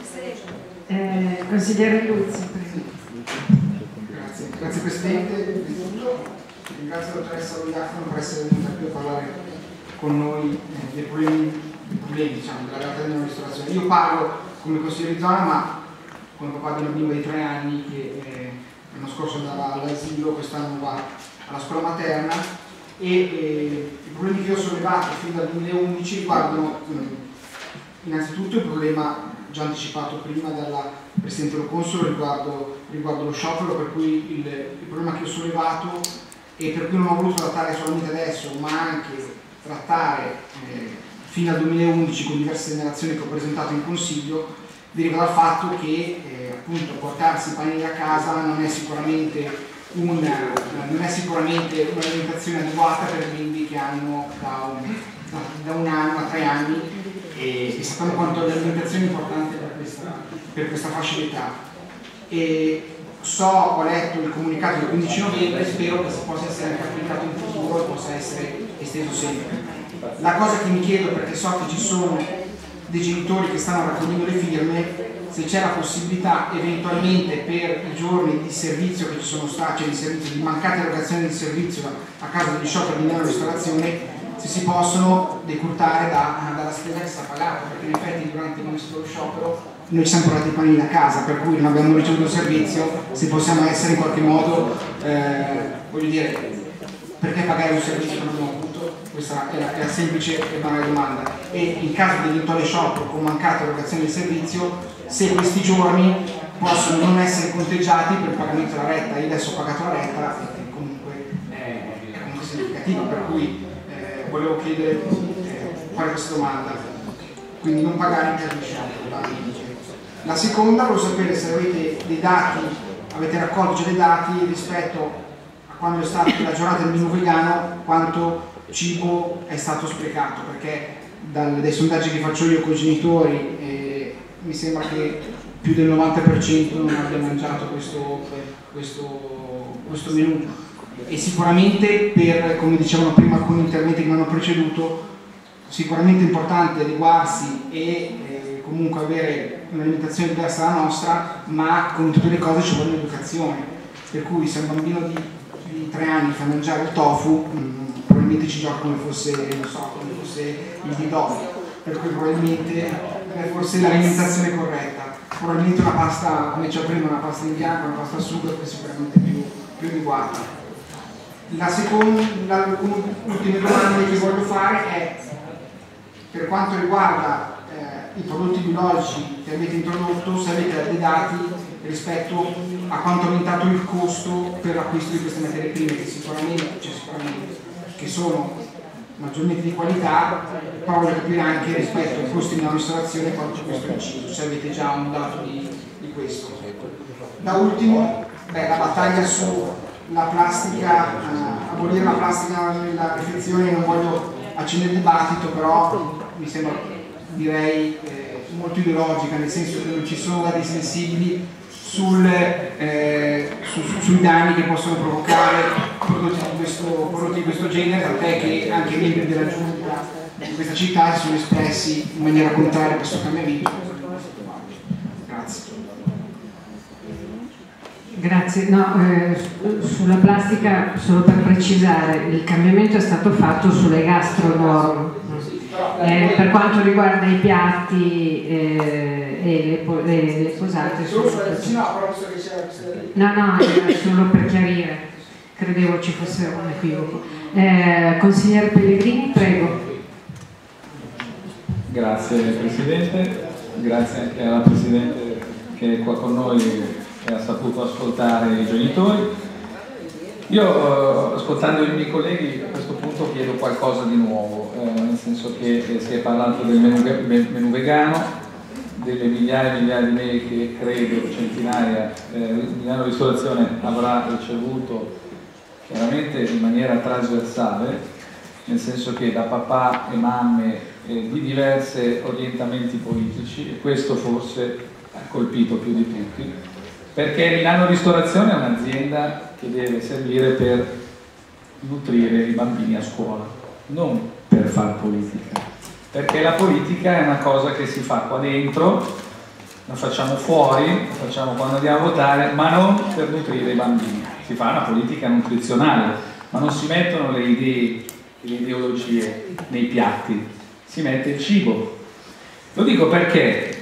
Eh, consigliere Luzzi, prego. Grazie, grazie Presidente. Ringrazio la dottoressa Loiacono per essere venuta qui a parlare con noi eh, dei problemi, dei problemi diciamo, della realtà della ristorazione. Io parlo come consigliere di zona, ma come papà di una bimba di tre anni che eh, l'anno scorso andava all'asilo, quest'anno va alla scuola materna, e eh, i problemi che ho sollevato fin dal duemilaundici riguardano eh, innanzitutto il problema già anticipato prima dalla Presidente Lo Consolo riguardo, riguardo lo sciopero, per cui il, il problema che ho sollevato e per cui non ho voluto trattare solamente adesso, ma anche trattare eh, fino al duemilaundici con diverse segnalazioni che ho presentato in Consiglio, deriva dal fatto che eh, appunto portarsi i panini a casa non è sicuramente una, non è sicuramente un'alimentazione adeguata per bimbi che hanno da un, da, da un anno a tre anni, e, e sappiamo quanto l'alimentazione è importante per questa, per questa fascia d'età. E so, ho letto il comunicato del quindici novembre, spero che possa essere anche applicato in futuro e possa essere esteso sempre. La cosa che mi chiedo, perché so che ci sono dei genitori che stanno raccogliendo le firme, se c'è la possibilità eventualmente per i giorni di servizio che ci sono stati, cioè di, servizio, di mancata erogazione di servizio a causa degli scioperi di nella ristorazione, se si possono decurtare da, dalla spesa che sta pagata, perché in effetti durante il nostro sciopero noi ci siamo portati i panini a casa, per cui non abbiamo ricevuto il servizio, se possiamo essere in qualche modo, eh, voglio dire, perché pagare un servizio che non abbiamo avuto? Questa è la, è la semplice e banale domanda. E in caso di eventuale sciopero con mancata erogazione del servizio, se questi giorni possono non essere conteggiati per il pagamento della retta. Io adesso ho pagato la retta e comunque è, è comunque significativo, per cui eh, volevo chiedere, eh, fare questa domanda, quindi non pagare in caso di sciopero. La seconda, volevo sapere se avete dei dati, avete raccolto già dei dati rispetto a quando è stata la giornata del menù vegano, quanto cibo è stato sprecato, perché dal, dai sondaggi che faccio io con i genitori eh, mi sembra che più del novanta per cento non abbia mangiato questo, questo, questo menù, e sicuramente per, come dicevano prima alcuni interventi che mi hanno preceduto, sicuramente è importante adeguarsi e eh, comunque avere un'alimentazione diversa dalla nostra, ma come tutte le cose ci vuole l'educazione, per cui se un bambino di, di tre anni fa mangiare il tofu mh, probabilmente ci gioca come fosse, non so, come fosse il bidò, per cui probabilmente è forse l'alimentazione corretta, probabilmente una pasta, come dicevo prima, una pasta in bianco, una pasta al sugo è sicuramente più, più adeguata. La seconda, l'ultima domanda che voglio fare è per quanto riguarda i prodotti biologici che avete introdotto, se avete dei dati rispetto a quanto è aumentato il costo per l'acquisto di queste materie prime, che sicuramente, cioè sicuramente che sono maggiormente di qualità, però voglio capire anche rispetto ai costi della ristorazione quanto questo è inciso, se avete già un dato di, di questo. Da ultimo, beh, la battaglia sulla plastica, eh, abolire la plastica nella refezione, non voglio accendere il dibattito, però mi sembra, direi, eh, molto ideologica, nel senso che non ci sono dati sensibili sul, eh, su, su, sui danni che possono provocare prodotti di questo, prodotti di questo genere, tant'è che anche i membri della giunta di questa città si sono espressi in maniera contraria a questo cambiamento. Grazie. Grazie. No, eh, sulla plastica, solo per precisare, il cambiamento è stato fatto sulle gastronorme. Eh, per quanto riguarda i piatti eh, e le, po le, le posate, sono... no, no, era solo per chiarire, credevo ci fosse un equivoco. Eh, consigliere Pellegrini, prego. Grazie Presidente, grazie anche alla Presidente che è qua con noi e ha saputo ascoltare i genitori. Io, eh, ascoltando i miei colleghi, a questo punto chiedo qualcosa di nuovo, eh, nel senso che eh, si è parlato del menù, menù vegano, delle migliaia e migliaia di mail che credo, centinaia, eh, Milano Ristorazione avrà ricevuto chiaramente in maniera trasversale, nel senso che da papà e mamme eh, di diversi orientamenti politici, e questo forse ha colpito più di tutti, perché Milano Ristorazione è un'azienda che deve servire per nutrire i bambini a scuola, non per far politica, perché la politica è una cosa che si fa qua dentro, la facciamo fuori, la facciamo quando andiamo a votare, ma non per nutrire i bambini. Si fa una politica nutrizionale, ma non si mettono le idee, le ideologie nei piatti, si mette il cibo. Lo dico perché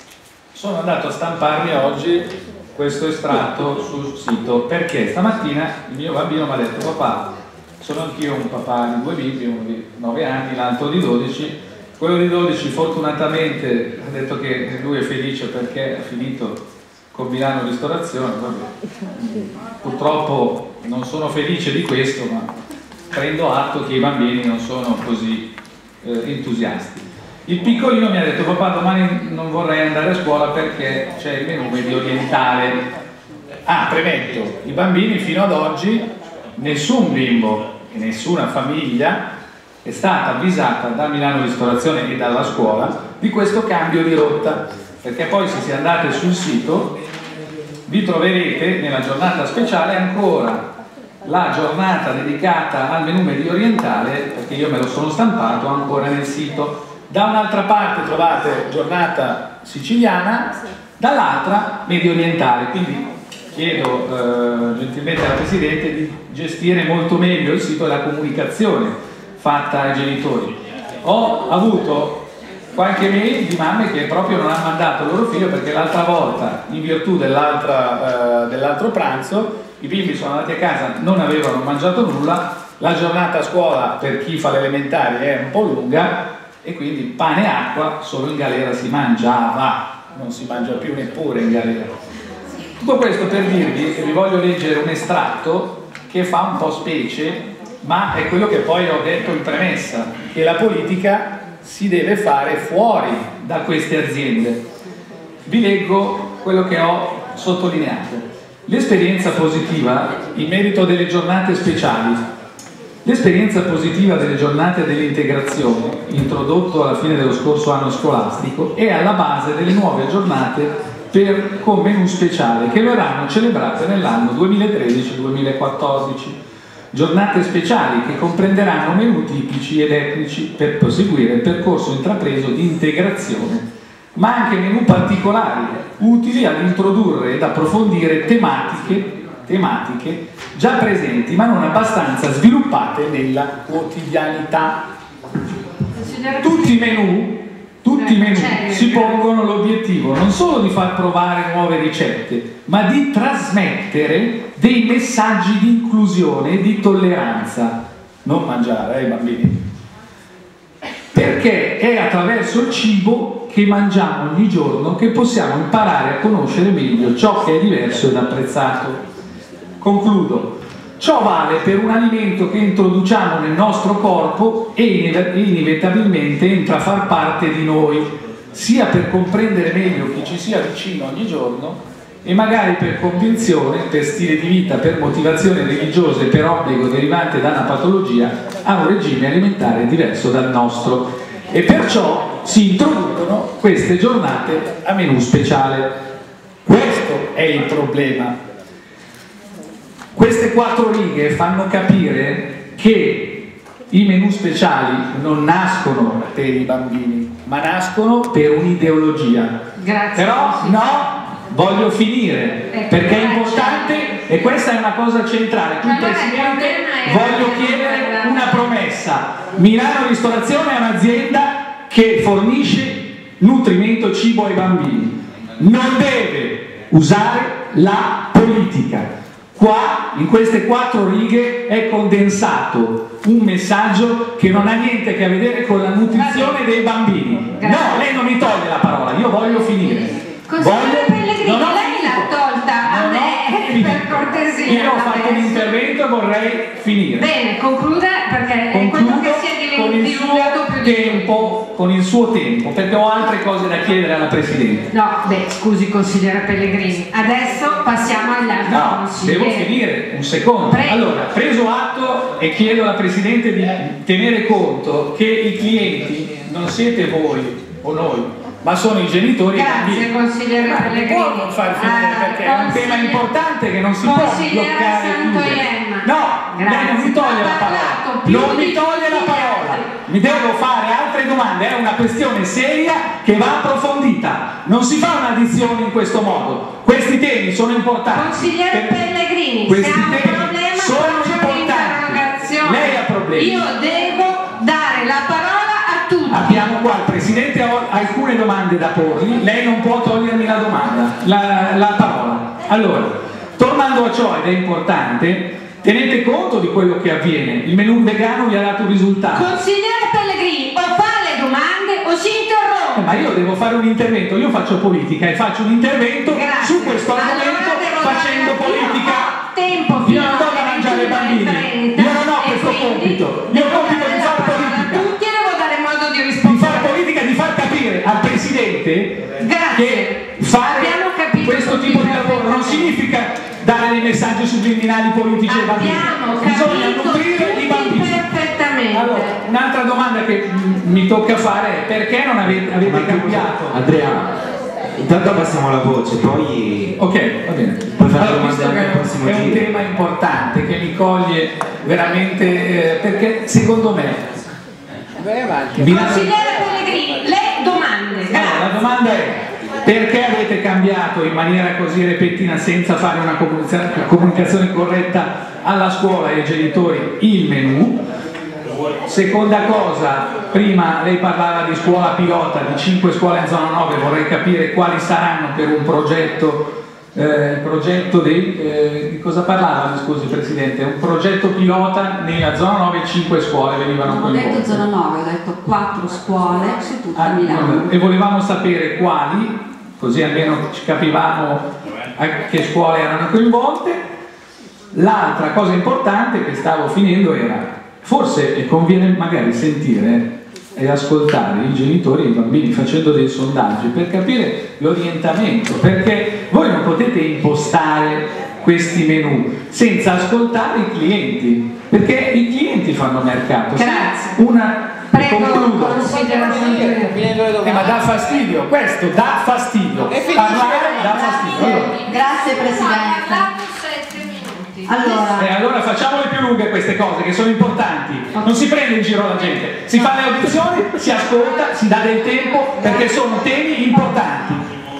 sono andato a stamparmi oggi questo estratto sul sito, perché stamattina il mio bambino mi ha detto: papà, sono anch'io un papà di due bimbi, uno di nove anni, l'altro di dodici. Quello di dodici fortunatamente ha detto che lui è felice perché ha finito con Milano Ristorazione. Vabbè. Purtroppo non sono felice di questo, ma prendo atto che i bambini non sono così eh, entusiasti. Il piccolino mi ha detto: papà, domani non vorrei andare a scuola perché c'è il menù medio orientale. Ah, premetto, i bambini fino ad oggi, nessun bimbo e nessuna famiglia è stata avvisata da Milano Ristorazione e dalla scuola di questo cambio di rotta, perché poi se si andate sul sito vi troverete nella giornata speciale ancora la giornata dedicata al menù medio orientale, perché io me lo sono stampato ancora nel sito. Da un'altra parte trovate giornata siciliana, dall'altra medio orientale, quindi chiedo eh, gentilmente alla Presidente di gestire molto meglio il sito e la comunicazione fatta ai genitori. Ho avuto qualche mail di mamme che proprio non hanno mandato il loro figlio perché l'altra volta, in virtù dell'altro eh, dell'altro pranzo, i bimbi sono andati a casa, non avevano mangiato nulla, la giornata a scuola per chi fa l'elementare è un po' lunga e quindi pane e acqua solo in galera si mangiava, non si mangia più neppure in galera. Tutto questo per dirvi, e vi voglio leggere un estratto che fa un po' specie, ma è quello che poi ho detto in premessa, che la politica si deve fare fuori da queste aziende. Vi leggo quello che ho sottolineato. L'esperienza positiva in merito delle giornate speciali. L'esperienza positiva delle giornate dell'integrazione, introdotto alla fine dello scorso anno scolastico, è alla base delle nuove giornate per, con menù speciale che verranno celebrate nell'anno duemilatredici duemilaquattordici. Giornate speciali che comprenderanno menù tipici ed etnici per proseguire il percorso intrapreso di integrazione, ma anche menù particolari, utili ad introdurre ed approfondire tematiche, tematiche già presenti ma non abbastanza sviluppate nella quotidianità. Tutti i menù, tutti i menù si pongono l'obiettivo non solo di far provare nuove ricette, ma di trasmettere dei messaggi di inclusione e di tolleranza. Non mangiare, eh, bambini. Perché è attraverso il cibo che mangiamo ogni giorno che possiamo imparare a conoscere meglio ciò che è diverso ed apprezzato. Concludo. Ciò vale per un alimento che introduciamo nel nostro corpo e inevitabilmente entra a far parte di noi, sia per comprendere meglio chi ci sia vicino ogni giorno e magari per convinzione, per stile di vita, per motivazioni religiose, per obbligo derivante da una patologia, a un regime alimentare diverso dal nostro. E perciò si introducono queste giornate a menù speciale. Questo è il problema. Queste quattro righe fanno capire che i menù speciali non nascono per i bambini, ma nascono per un'ideologia. Grazie. Però no, voglio finire, ecco, perché è importante e questa è una cosa centrale. Qui, Presidente, voglio chiedere una promessa. Milano Ristorazione è un'azienda che fornisce nutrimento, cibo ai bambini. Non deve usare la politica. Qua, in queste quattro righe, è condensato un messaggio che non ha niente a che vedere con la nutrizione dei bambini. No, lei non mi toglie la parola, io voglio finire. Consigliere Pellegrini, lei l'ha tolta a me, per cortesia. Io ho fatto un intervento e vorrei finire. Bene, concluda perché Concludo è quello che si è con il suo dilungato più di tempo con il suo tempo, perché ho altre cose da chiedere alla Presidente. No, beh, scusi consigliere Pellegrini, adesso passiamo agli altri No, consiglieri. devo finire, un secondo. Prego. Allora, preso atto e chiedo alla Presidente di tenere conto che i clienti non siete voi o noi, ma sono i genitori e i bambini. Grazie consigliere Ma non Pellegrini. può non far finire, Ah, perché è un tema importante che non si può consigliere bloccare e chiudere. Santoiemma. No, Grazie. lei non mi toglie la Ha parlato parola, più non di mi toglie la tutti gli parola, altri. mi devo fare altre domande, è una questione seria che va approfondita, non si fa un'addizione in questo modo, questi temi sono importanti. Consigliere Per- Pellegrini, questi se ha un temi problema sono faccia importanti. un'interrogazione. Lei ha problemi. Io devo dare la parola a tutti. Abbiamo qua il Presidente ha alcune domande da porgli, lei non può togliermi la domanda, la, la parola. Allora, tornando a ciò, ed è importante, tenete conto di quello che avviene, il menù vegano vi ha dato un risultato. Consigliere Pellegrini, o fa le domande o si interrompe. Eh, ma io devo fare un intervento, io faccio politica e faccio un intervento Grazie. su questo argomento Allora devo facendo dare- politica. io ho tempo Io fino non do da alle mangiare ai bambini, trenta io non ho e questo quindi compito, io ho devo il compito dare di la fare parola a politica. tutti e devo dare modo di Di rispondere. fare politica, di far capire al Presidente Grazie. che fare Abbiamo capito questo tutti tipo di lavoro non perfettamente. significa dare dei messaggi subliminali politici ai bambini, Abbiamo bisogna capito nutrire i tutti bambini. perfettamente. Allora, un'altra domanda che mm, mi tocca fare è perché non avete, avete cambiato? Andrea, intanto passiamo la voce, poi... Ok, va bene. Puoi fare Allora, domande visto anche che al prossimo è un giro. tema importante che mi coglie veramente, eh, perché secondo me Vai avanti. vi- Consigliere Pellegrini, le domande. No, la domanda è perché avete cambiato in maniera così repentina senza fare una comunica- comunicazione corretta alla scuola e ai genitori il menù? Seconda cosa, prima lei parlava di scuola pilota, di cinque scuole in zona nove, vorrei capire quali saranno per un progetto, eh, il progetto dei, eh, di cosa parlava, scusi Presidente, un progetto pilota nella zona nove, cinque scuole venivano Non ho coinvolte. detto zona nove, ho detto quattro scuole su tutta Ah, Milano. e volevamo sapere quali, così almeno ci capivamo a che scuole erano coinvolte. L'altra cosa importante che stavo finendo era, forse conviene magari sentire e ascoltare i genitori e i bambini facendo dei sondaggi per capire l'orientamento, perché voi non potete impostare questi menù senza ascoltare i clienti, perché i clienti fanno mercato. Grazie. Una Prego, concludo. consigliere Santoiemma. Eh, ma dà fastidio, questo dà fastidio. Parlare dà fastidio. Allora, Grazie Presidente. Allora, eh, allora facciamole più lunghe queste cose che sono importanti. Non si prende in giro la gente, si fa le audizioni, si ascolta, si dà del tempo perché sono temi importanti.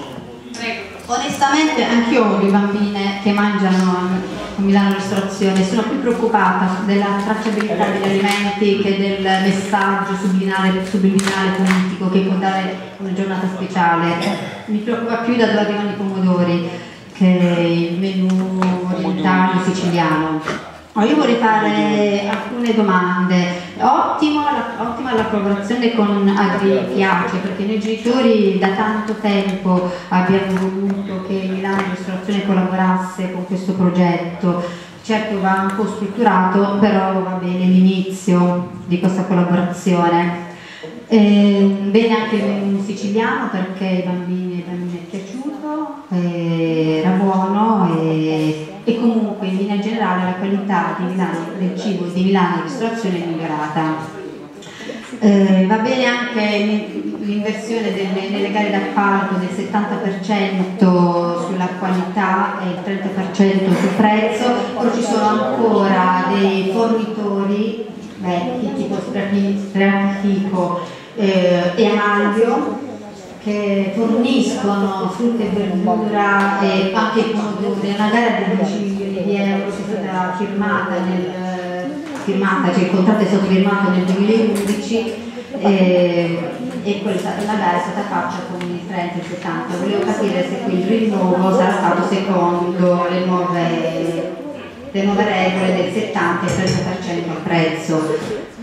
Onestamente anch'io ho due bambine che mangiano a Milano Ristorazione, sono più preoccupata della tracciabilità degli alimenti che del messaggio subliminale, subliminale politico che può dare una giornata speciale. Mi preoccupa più da dove arrivano i pomodori che il menù orientale siciliano. Oh, io vorrei fare alcune domande. Ottima la, ottima la collaborazione con AgriPiace, perché noi genitori da tanto tempo abbiamo voluto che Milano Ristorazione collaborasse con questo progetto. Certo va un po' strutturato, però va bene l'inizio di questa collaborazione. E bene anche il menù siciliano perché ai bambini, ai bambini è piaciuto, era buono e, e comunque in linea generale la qualità di Milano, del cibo di Milano Ristorazione è migliorata. Eh, va bene anche l'inversione delle, nelle gare d'appalto del settanta per cento sulla qualità e il trenta per cento sul prezzo, però ci sono ancora dei fornitori vecchi tipo Stratifico eh, e Amalio che forniscono frutta e verdura e anche i pomodori. È una gara di dieci milioni di euro che è stata firmata nel firmata, cioè il contratto è stato firmato nel duemilaundici e, e quella, la gara è stata fatta con il trenta e il settanta. Volevo capire se quel rinnovo sarà stato secondo le nuove, le nuove regole del settanta e il trenta per cento al prezzo,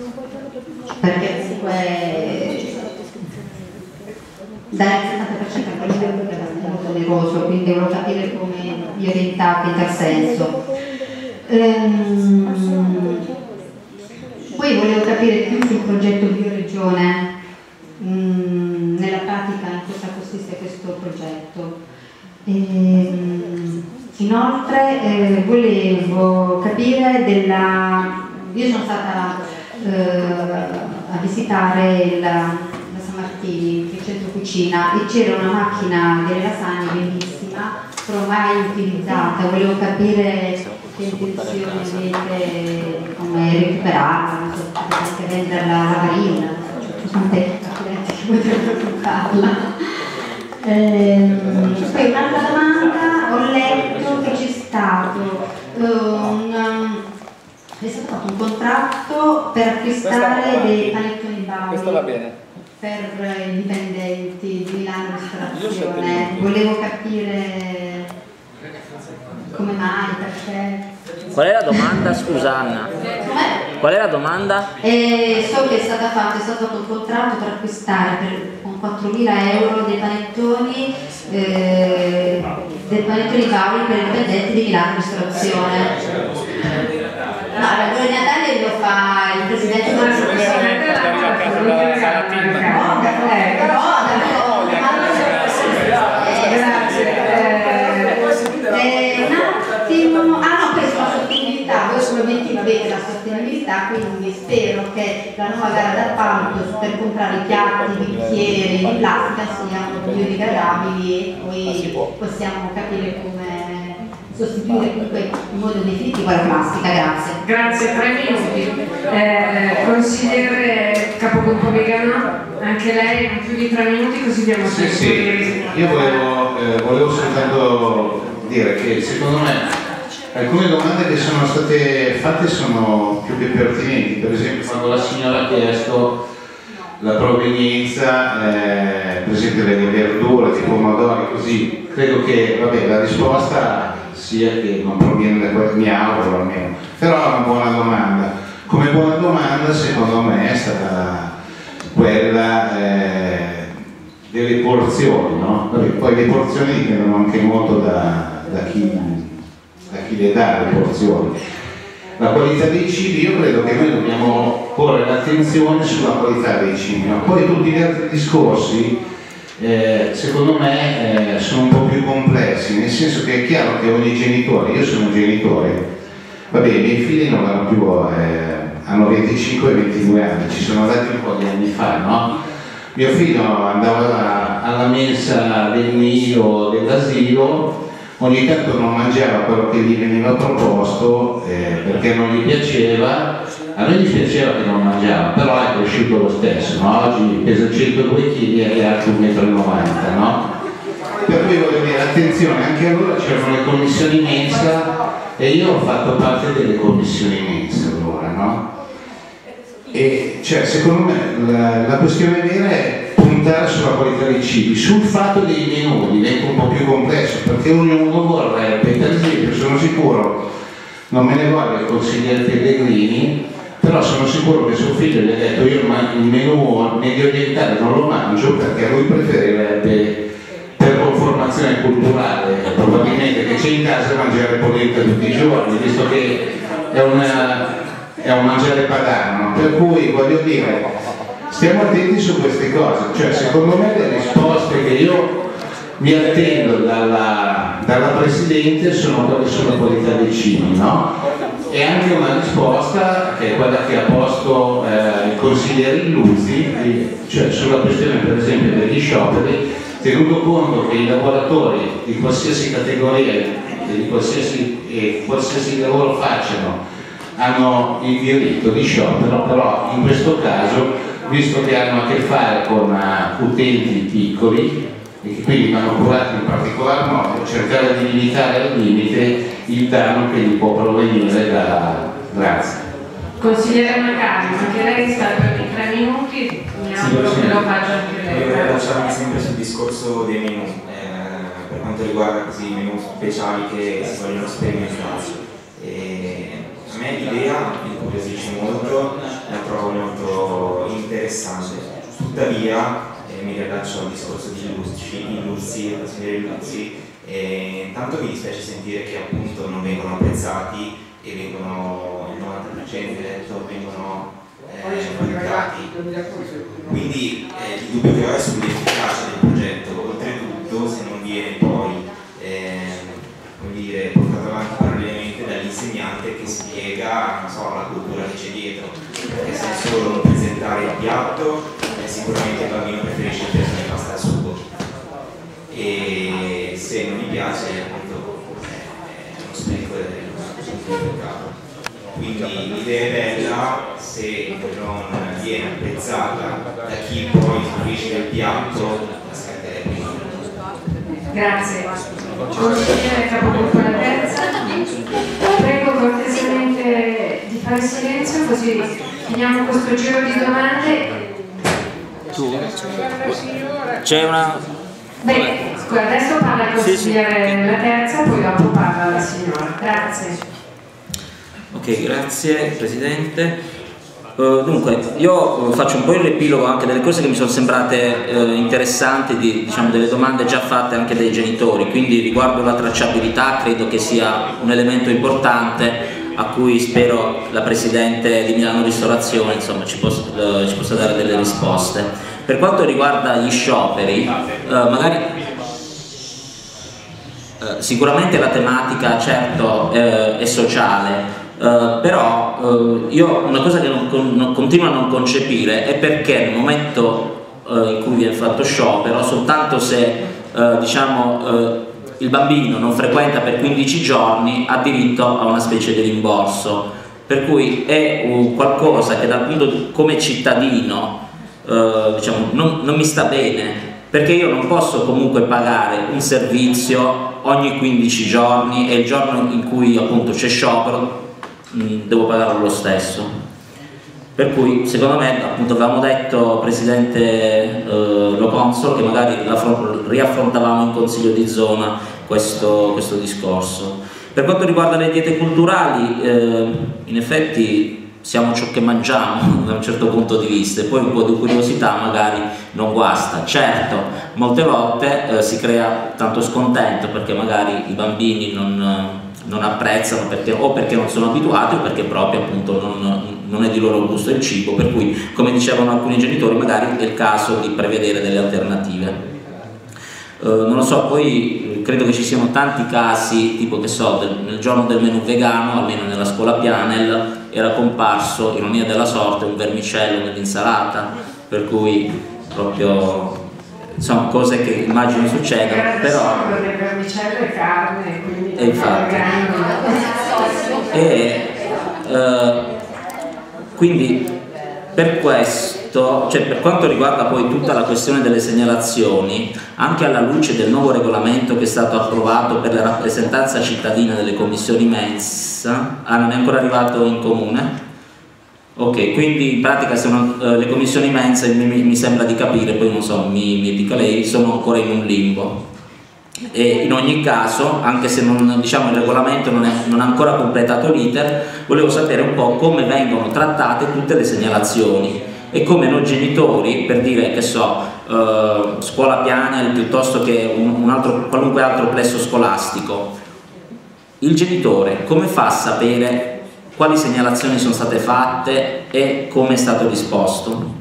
perché comunque dare il settanta per cento al prezzo è molto oneroso, quindi devo capire come vi orientate in tal senso. Ehm, Poi volevo capire più sul progetto Bioregione, mh, nella pratica in cosa consiste questo progetto. E, inoltre eh, volevo capire della... Io sono stata eh, a visitare il, la San Martini, il centro cucina, e c'era una macchina di lasagne bellissima, però mai utilizzata. Volevo capire che intenzioni avete, come recuperarla, non so, potete anche venderla alla Marina, tante accidenti che potrebbero truccarla. Ehm, poi un'altra domanda, ho letto che c'è stato uh, un, è stato fatto un contratto per acquistare dei panettoni Bali. Questo va bene. Per i dipendenti di Milano Ristorazione. Volevo capire come mai, perché. Qual è la domanda, scusa Anna? Qual è la domanda? E so che è stata fatta, è stato fatto un contratto per acquistare per, con quattromila euro dei panettoni, eh, dei panettoni Paoli per i dipendenti di Milano Ristorazione. No, l'albero di Natale lo fa il presidente della Ristorazione. Ah no, poi sulla sostenibilità, voi come obiettivo avete la sostenibilità, quindi spero che la nuova gara d'appalto per comprare i piatti, i bicchieri di plastica siano biodegradabili e poi possiamo capire come sostituire comunque in modo definitivo la plastica. Grazie. Grazie, tre minuti. Eh, consigliere capogruppo Vigano, anche lei non più di tre minuti, così diamo sì, sì. Io volevo, eh, volevo soltanto dire che secondo me alcune domande che sono state fatte sono più che pertinenti. Per esempio quando la signora ha chiesto la provenienza eh, per esempio delle verdure, dei pomodori, così credo che vabbè, la risposta sia che non proviene da quel, mi auguro almeno, però è una buona domanda. Come buona domanda secondo me è stata quella eh, delle porzioni, no? Perché poi le porzioni dipendono anche molto da, da, chi, da chi le dà le porzioni. La qualità dei cibi, io credo che noi dobbiamo porre l'attenzione sulla qualità dei cibi, no? Poi tutti gli altri discorsi eh, secondo me eh, sono un po' più complessi, nel senso che è chiaro che ogni genitore, io sono un genitore, va bene, i miei figli non hanno più, eh, hanno venticinque e ventidue anni, ci sono andati un po' di anni fa, no? Mio figlio andava alla mensa del nido dell'asilo, ogni tanto non mangiava quello che gli veniva proposto eh, perché non gli piaceva, a noi gli piaceva che non mangiava, però è cresciuto lo stesso, no? Oggi pesa centodue chili e è alto un metro e novanta, no? Per cui voglio dire, attenzione, anche allora c'erano le commissioni mensa e io ho fatto parte delle commissioni mensa allora, no? E cioè, secondo me la, la questione vera è puntare sulla qualità dei cibi. Sul fatto dei menù diventa un po' più complesso perché ognuno vorrebbe, per esempio sono sicuro, non me ne voglia il consigliere Pellegrini, però sono sicuro che suo figlio gli ha detto io il menù medio orientale non lo mangio perché lui preferirebbe per conformazione culturale probabilmente che c'è in casa mangiare polenta tutti i giorni, visto che è una è un mangiare padano, per cui voglio dire, stiamo attenti su queste cose, cioè secondo me le risposte che io mi attendo dalla, dalla Presidente sono quelle sulla qualità dei cibi, no? E anche una risposta che è quella che ha posto eh, il consigliere Illuzzi, cioè sulla questione per esempio degli scioperi, tenuto conto che i lavoratori di qualsiasi categoria e di qualsiasi, e qualsiasi lavoro facciano hanno il diritto di sciopero, però in questo caso, visto che hanno a che fare con uh, utenti piccoli e che quindi vanno curati in particolar modo, cercare di limitare al limite il danno che gli può provenire da... Grazie. Consigliere Macari, anche lei sta per i tre minuti, mi auguro che lo faccia anche lei. Vorrei lasciarmi sempre sul discorso dei menù, eh, per quanto riguarda così i menù speciali che si vogliono sperimentare. E a me l'idea mi incuriosisce molto, la trovo molto interessante, tuttavia eh, mi riallaccio al discorso di Illuzzi, del consigliere Illuzzi, e intanto mi dispiace sentire che appunto non vengono apprezzati e vengono, il novanta per cento detto, vengono eh, valutati. Quindi eh, il dubbio che ho è sull'efficacia del progetto, oltretutto se non viene poi eh, come dire, portato avanti parallelamente dall'insegnante che spiega, non so, la cultura che c'è dietro, perché se solo non presentare il piatto eh, sicuramente il bambino preferisce il piatto di pasta al sugo, e se non gli piace appunto è uno spreco del peccato. Quindi l'idea è bella se non viene apprezzata da chi poi fruisce del piatto, la scatterebbe. Grazie. Consigliere Capogruppo la terza. Prego cortesemente di fare silenzio così finiamo questo giro di domande. Tu? C'è una... Beh, adesso parla il consigliere sì, sì. La terza, poi dopo parla la signora. Grazie. Ok, grazie Presidente. Uh, dunque, io uh, faccio un po' il riepilogo anche delle cose che mi sono sembrate uh, interessanti, di, diciamo, delle domande già fatte anche dai genitori, quindi riguardo la tracciabilità credo che sia un elemento importante a cui spero la Presidente di Milano Ristorazione insomma, ci, possa, uh, ci possa dare delle risposte. Per quanto riguarda gli scioperi, uh, magari uh, sicuramente la tematica certo uh, è sociale, Uh, però uh, io una cosa che non, non, continuo a non concepire è perché nel momento uh, in cui viene fatto sciopero, soltanto se uh, diciamo, uh, il bambino non frequenta per quindici giorni ha diritto a una specie di rimborso, per cui è uh, qualcosa che dal punto di, come cittadino uh, diciamo, non, non mi sta bene, perché io non posso comunque pagare un servizio ogni quindici giorni e il giorno in cui appunto c'è sciopero devo pagarlo lo stesso. Per cui secondo me, appunto avevamo detto Presidente eh, Lo Consolo che magari riaffrontavamo in Consiglio di Zona questo, questo discorso. Per quanto riguarda le diete culturali, eh, in effetti siamo ciò che mangiamo da un certo punto di vista, e poi un po' di curiosità magari non guasta. Certo, molte volte eh, si crea tanto scontento perché magari i bambini non non apprezzano perché, o perché non sono abituati o perché proprio appunto non, non è di loro gusto il cibo, per cui come dicevano alcuni genitori magari è il caso di prevedere delle alternative. Uh, non lo so, poi credo che ci siano tanti casi, tipo che so, del, nel giorno del menù vegano, almeno nella scuola Pianel, era comparso, ironia della sorte, un vermicello nell'insalata, per cui proprio... insomma cose che immagino succedano, però vermicello e carne, quindi e infatti e, eh, quindi per questo, cioè per quanto riguarda poi tutta la questione delle segnalazioni, anche alla luce del nuovo regolamento che è stato approvato per la rappresentanza cittadina delle commissioni mensa, ah, non è ancora arrivato in comune? Ok, quindi in pratica sono, eh, le commissioni mensa, mi, mi sembra di capire, poi non so, mi, mi dica lei, sono ancora in un limbo. E in ogni caso, anche se non, diciamo, il regolamento non, è, non ha ancora completato l'iter, volevo sapere un po' come vengono trattate tutte le segnalazioni e come noi genitori, per dire che so, eh, scuola Pianel piuttosto che un, un altro, qualunque altro plesso scolastico, il genitore come fa a sapere quali segnalazioni sono state fatte e come è stato risposto?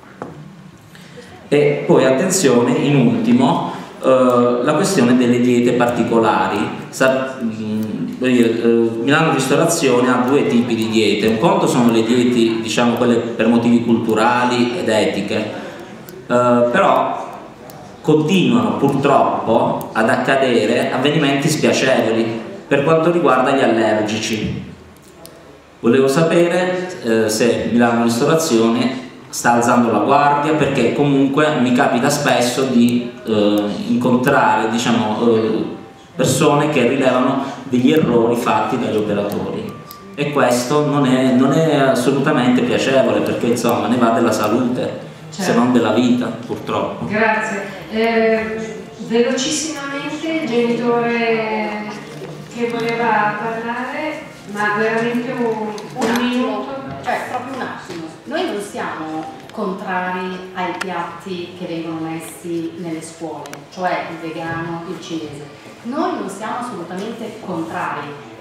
E poi attenzione, in ultimo, eh, la questione delle diete particolari. Sa, mh, dire, eh, Milano Ristorazione ha due tipi di diete. Un conto sono le diete, diciamo, quelle per motivi culturali ed etiche, eh, però continuano purtroppo ad accadere avvenimenti spiacevoli per quanto riguarda gli allergici. Volevo sapere eh, se Milano Ristorazione sta alzando la guardia, perché comunque mi capita spesso di eh, incontrare, diciamo, eh, persone che rilevano degli errori fatti dagli operatori, e questo non è, non è assolutamente piacevole, perché insomma ne va della salute, certo, se non della vita, purtroppo. Grazie. Eh, velocissimamente il genitore che voleva parlare, ma veramente un, un, un minuto, cioè proprio un attimo. Noi non siamo contrari ai piatti che vengono messi nelle scuole, cioè il vegano, il cinese. Noi non siamo assolutamente contrari,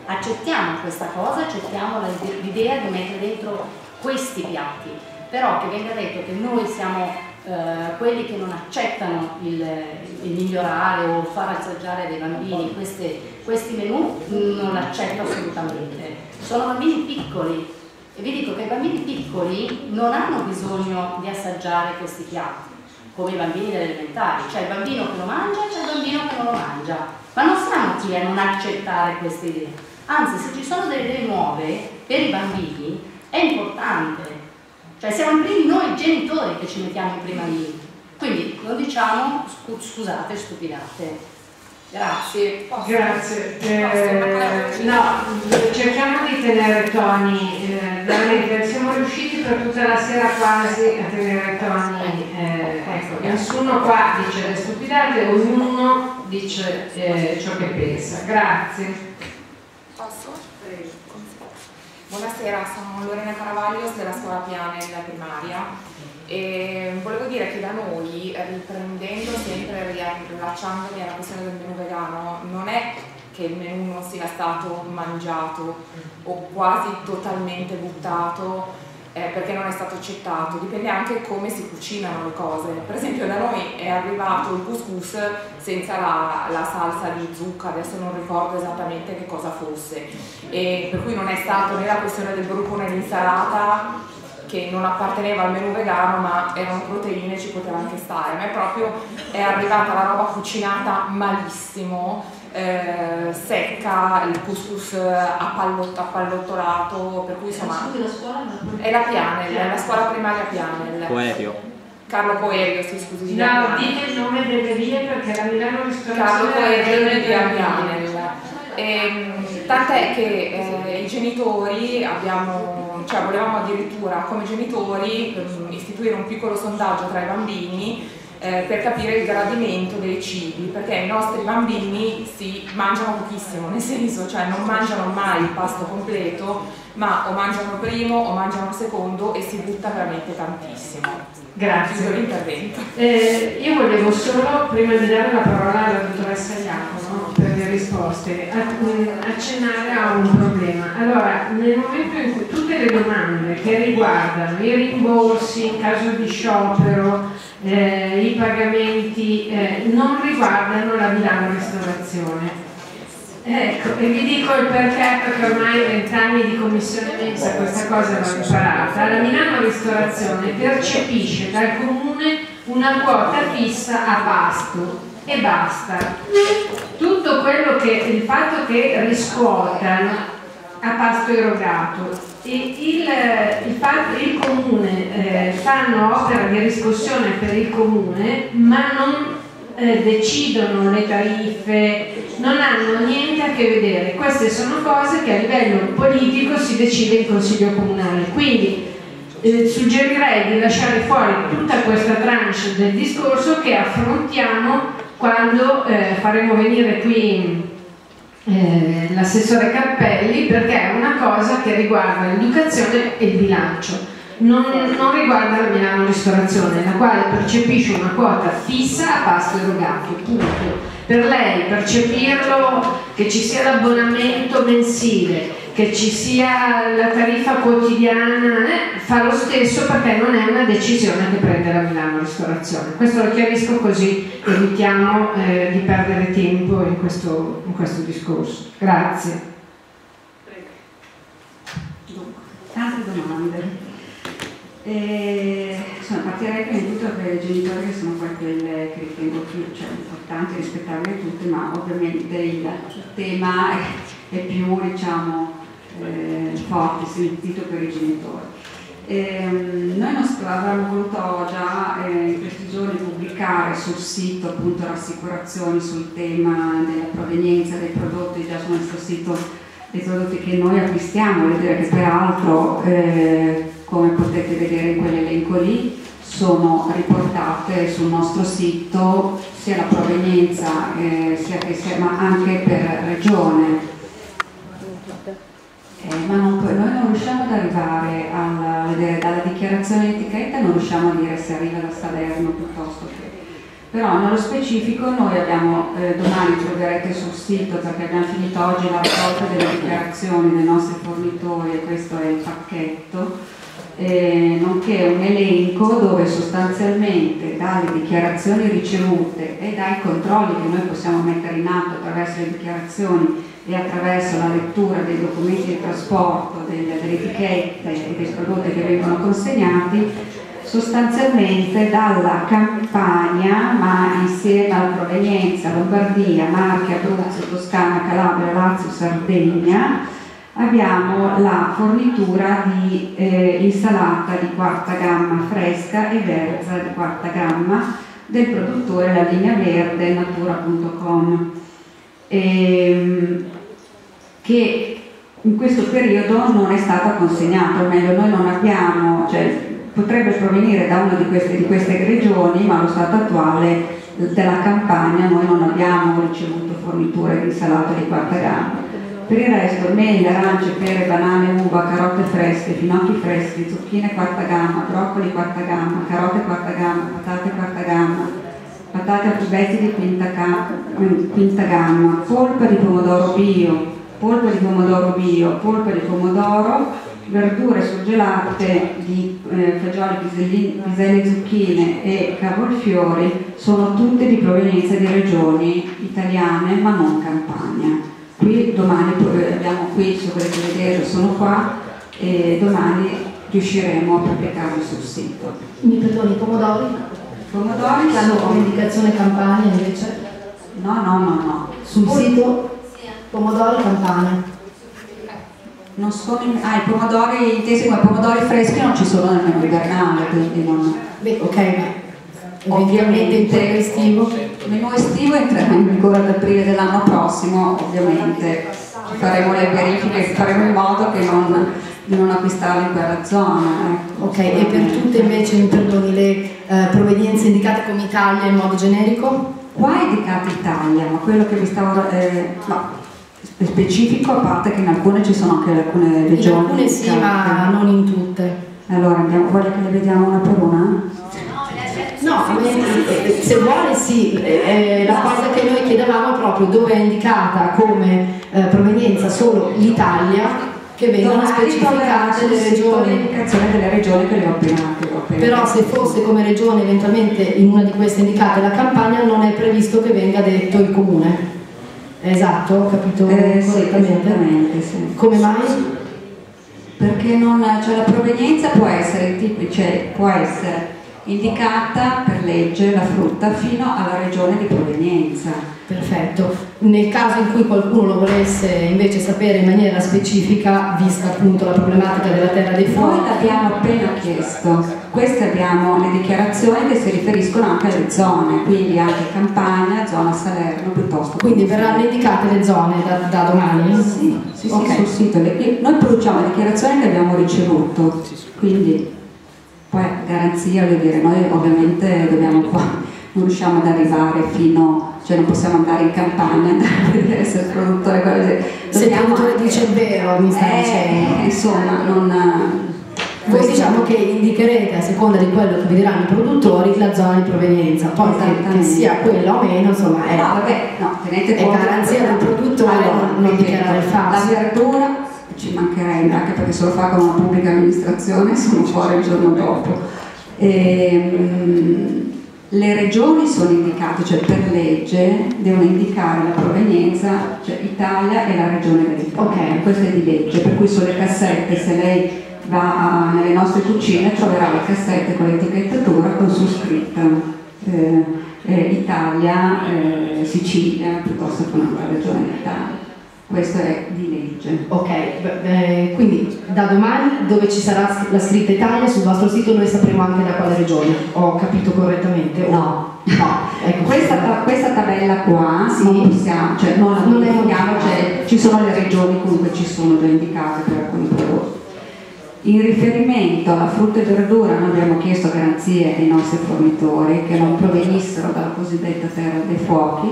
accettiamo questa cosa, accettiamo l'idea di mettere dentro questi piatti, però che venga detto che noi siamo eh, quelli che non accettano il, il migliorare o far assaggiare dei bambini queste, questi menù, non l'accetto assolutamente. Sono bambini piccoli e vi dico che i bambini piccoli non hanno bisogno di assaggiare questi piatti come i bambini delle elementari, c'è il bambino che lo mangia e c'è il bambino che non lo mangia, ma non siamo qui a non accettare queste idee, anzi se ci sono delle idee nuove per i bambini è importante, cioè siamo i primi noi genitori che ci mettiamo in prima linea, quindi non diciamo scusate stupidate. Grazie. Posso? Grazie. Eh, no, cerchiamo di tenere toni, eh, veramente siamo riusciti per tutta la sera quasi a tenere toni, eh, ecco, nessuno qua dice le stupidate, ognuno dice eh, ciò che pensa. Grazie. Posso? Buonasera, sono Lorena Caravaglio della scuola Piane della primaria. E volevo dire che da noi, riprendendo sempre, rilacciandomi alla questione del menù vegano, non è che il menù non sia stato mangiato o quasi totalmente buttato eh, perché non è stato accettato, dipende anche come si cucinano le cose. Per esempio da noi è arrivato il couscous senza la, la salsa di zucca, adesso non ricordo esattamente che cosa fosse, e per cui non è stato né la questione del bruco né l'insalata, che non apparteneva al menù vegano ma erano proteine, ci poteva anche stare, ma è proprio è arrivata la roba cucinata malissimo, eh, secca, il couscous appallot, appallottolato, per cui insomma è la Pianel, la scuola primaria Pianel. Coelho. Carlo Coelho, sì, scusi. No, dite il nome delle vie perché la Milano Ristorazione Carlo Coelho di via Pianel. E, tant'è che eh, i genitori abbiamo, cioè volevamo addirittura come genitori um, istituire un piccolo sondaggio tra i bambini eh, per capire il gradimento dei cibi, perché i nostri bambini si mangiano pochissimo, nel senso, cioè non mangiano mai il pasto completo, ma o mangiano il primo o mangiano il secondo e si butta veramente tantissimo. Grazie. L'intervento. Eh, io volevo solo, prima di dare la parola alla dottoressa Iacono per le risposte, accennare a un problema. Allora, nel momento in cui tutte le domande che riguardano i rimborsi in caso di sciopero, eh, i pagamenti, eh, non riguardano la Milano Ristorazione. Ecco, e vi dico il perché, perché ormai vent'anni di commissione mensa questa cosa l'ho imparata. La Milano Ristorazione percepisce dal comune una quota fissa a pasto e basta. Tutto quello che, il fatto che riscuotano a pasto erogato e il, il, fatto, il comune eh, fanno opera di riscossione per il comune, ma non eh, decidono le tariffe, non hanno niente a che vedere. Queste sono cose che a livello politico si decide in consiglio comunale, quindi eh, suggerirei di lasciare fuori tutta questa tranche del discorso che affrontiamo quando eh, faremo venire qui eh, l'assessore Cappelli, perché è una cosa che riguarda l'educazione e il bilancio. Non, non riguarda la Milano Ristorazione, la quale percepisce una quota fissa a pasto erogato, punto. Per lei percepirlo, che ci sia l'abbonamento mensile, che ci sia la tariffa quotidiana, eh, fa lo stesso, perché non è una decisione che prende la Milano Ristorazione. Questo lo chiarisco così evitiamo eh, di perdere tempo in questo, in questo discorso. Grazie. Tante domande. E, insomma, partirei prima di tutto per i genitori, che sono poi quelle che ritengo più cioè, importanti, rispettabili tutte, ma ovviamente il tema è, è più diciamo, eh, forte, sentito per i genitori. E, noi non avevamo voluto già eh, in questi giorni pubblicare sul sito appunto rassicurazioni sul tema della provenienza dei prodotti, già sul nostro sito dei prodotti che noi acquistiamo, vuol dire che peraltro eh, come potete vedere in quell'elenco lì sono riportate sul nostro sito sia la provenienza eh, sia che sia, ma anche per regione. Eh, ma non, noi non riusciamo ad arrivare a vedere dalla dichiarazione di etichetta, non riusciamo a dire se arriva da Salerno piuttosto che. Però nello specifico noi abbiamo, eh, domani troverete sul sito, perché abbiamo finito oggi la raccolta delle dichiarazioni dei nostri fornitori e questo è il pacchetto, eh, nonché un elenco dove sostanzialmente dalle dichiarazioni ricevute e dai controlli che noi possiamo mettere in atto attraverso le dichiarazioni e attraverso la lettura dei documenti di trasporto, delle, delle etichette e dei prodotti che vengono consegnati, sostanzialmente dalla Campania, ma insieme alla provenienza Lombardia, Marche, Abruzzo, Toscana, Calabria, Lazio, Sardegna, abbiamo la fornitura di eh, insalata di quarta gamma fresca e verza di quarta gamma del produttore La Linea Verde natura punto com, ehm, che in questo periodo non è stata consegnata, o meglio noi non abbiamo, cioè, potrebbe provenire da una di queste, di queste regioni, ma allo stato attuale della Campania noi non abbiamo ricevuto forniture di insalata di quarta gamma. Per il resto mele, arance, pere, banane, uva, carote fresche, finocchi freschi, zucchine quarta gamma, broccoli quarta gamma, carote quarta gamma, patate quarta gamma, patate a pezzi di quinta, quinta gamma, polpa di pomodoro bio, polpa di pomodoro bio, polpa di pomodoro, verdure surgelate di eh, fagioli, piselli, piselli, zucchine e cavolfiori, sono tutte di provenienza di regioni italiane ma non Campania. Qui domani abbiamo qui, se volete vedere, sono qua e domani riusciremo a pubblicarlo sul sito. Mi perdoni, i pomodori? Pomodori che hanno come indicazione Campania invece? No, no, no, no. Sul sito pomodori Campania. Non sono in... Ah, i pomodori intesi come pomodori freschi non ci sono nel menù invernale, quindi non... Beh, ok, ma ovviamente il menù estivo. Il menù estivo entrerà in vigore ad aprile dell'anno prossimo, ovviamente faremo le verifiche, faremo in modo che non, di non acquistarli in quella zona. Ecco. Ok, e per tutte invece, mi perdoni, le eh, provenienze indicate come Italia in modo generico? Qua è indicata Italia, ma quello che vi stavo... Eh, no. specifico, a parte che in alcune ci sono anche alcune regioni. In alcune sì, ma non in tutte. Allora, andiamo, voglio che le vediamo una per una? No, se vuole sì, eh, la cosa che noi chiedevamo è proprio dove è indicata come eh, provenienza solo l'Italia, che vengano specificate le regioni. L'indicazione delle regioni che le ho appena detto. Però se fosse come regione eventualmente in una di queste indicate la Campania, non è previsto che venga detto il comune. Esatto, ho capito eh, correttamente. Sì, sì. Come mai? Perché non, cioè, la provenienza può essere, cioè, può essere indicata per legge la frutta fino alla regione di provenienza. Perfetto. Nel caso in cui qualcuno lo volesse invece sapere in maniera specifica, vista appunto la problematica della terra dei fuochi, noi l'abbiamo appena chiesto. Queste abbiamo le dichiarazioni che si riferiscono anche alle zone, quindi anche Campania, zona Salerno piuttosto. Quindi verranno indicate le zone da, da domani? Sì, sì, okay. Sì, sul sito. Noi produciamo le dichiarazioni che abbiamo ricevuto, quindi poi garanzia, voglio dire, noi ovviamente dobbiamo qua, non riusciamo ad arrivare fino, cioè non possiamo andare in campagna, andare a vedere se il produttore, se il produttore dice il vero, mi sta eh, dicendo. Insomma, non... Voi diciamo che indicherete a seconda di quello che vi diranno i produttori la zona di provenienza, poi che, che sia quella o meno, insomma è, no, vabbè, no, tenete è garanzia del produttore allora, non, non dichiarare il falso. La verdura ci mancherebbe, anche perché se lo fa con una pubblica amministrazione sono fuori il giorno dopo. E, le regioni sono indicate, cioè per legge devono indicare la provenienza, cioè Italia e la regione dell'Italia. Ok, questo è di legge, per cui sulle cassette, se lei va a, nelle nostre cucine, troverà le cassette con l'etichettatura con su scritta eh, eh, Italia, eh, Sicilia, piuttosto che un'altra regione d'Italia. Questo è di legge. Ok, beh, quindi da domani dove ci sarà la scritta Italia sul vostro sito noi sapremo anche da quale regione. Ho capito correttamente? No, no. Ecco, questa, questa tabella qua sì. non possiamo, cioè non la modifichiamo, cioè ci sono le regioni comunque ci sono già indicate per alcuni prodotti. In riferimento alla frutta e verdura noi abbiamo chiesto garanzie ai nostri fornitori che non provenissero dalla cosiddetta terra dei fuochi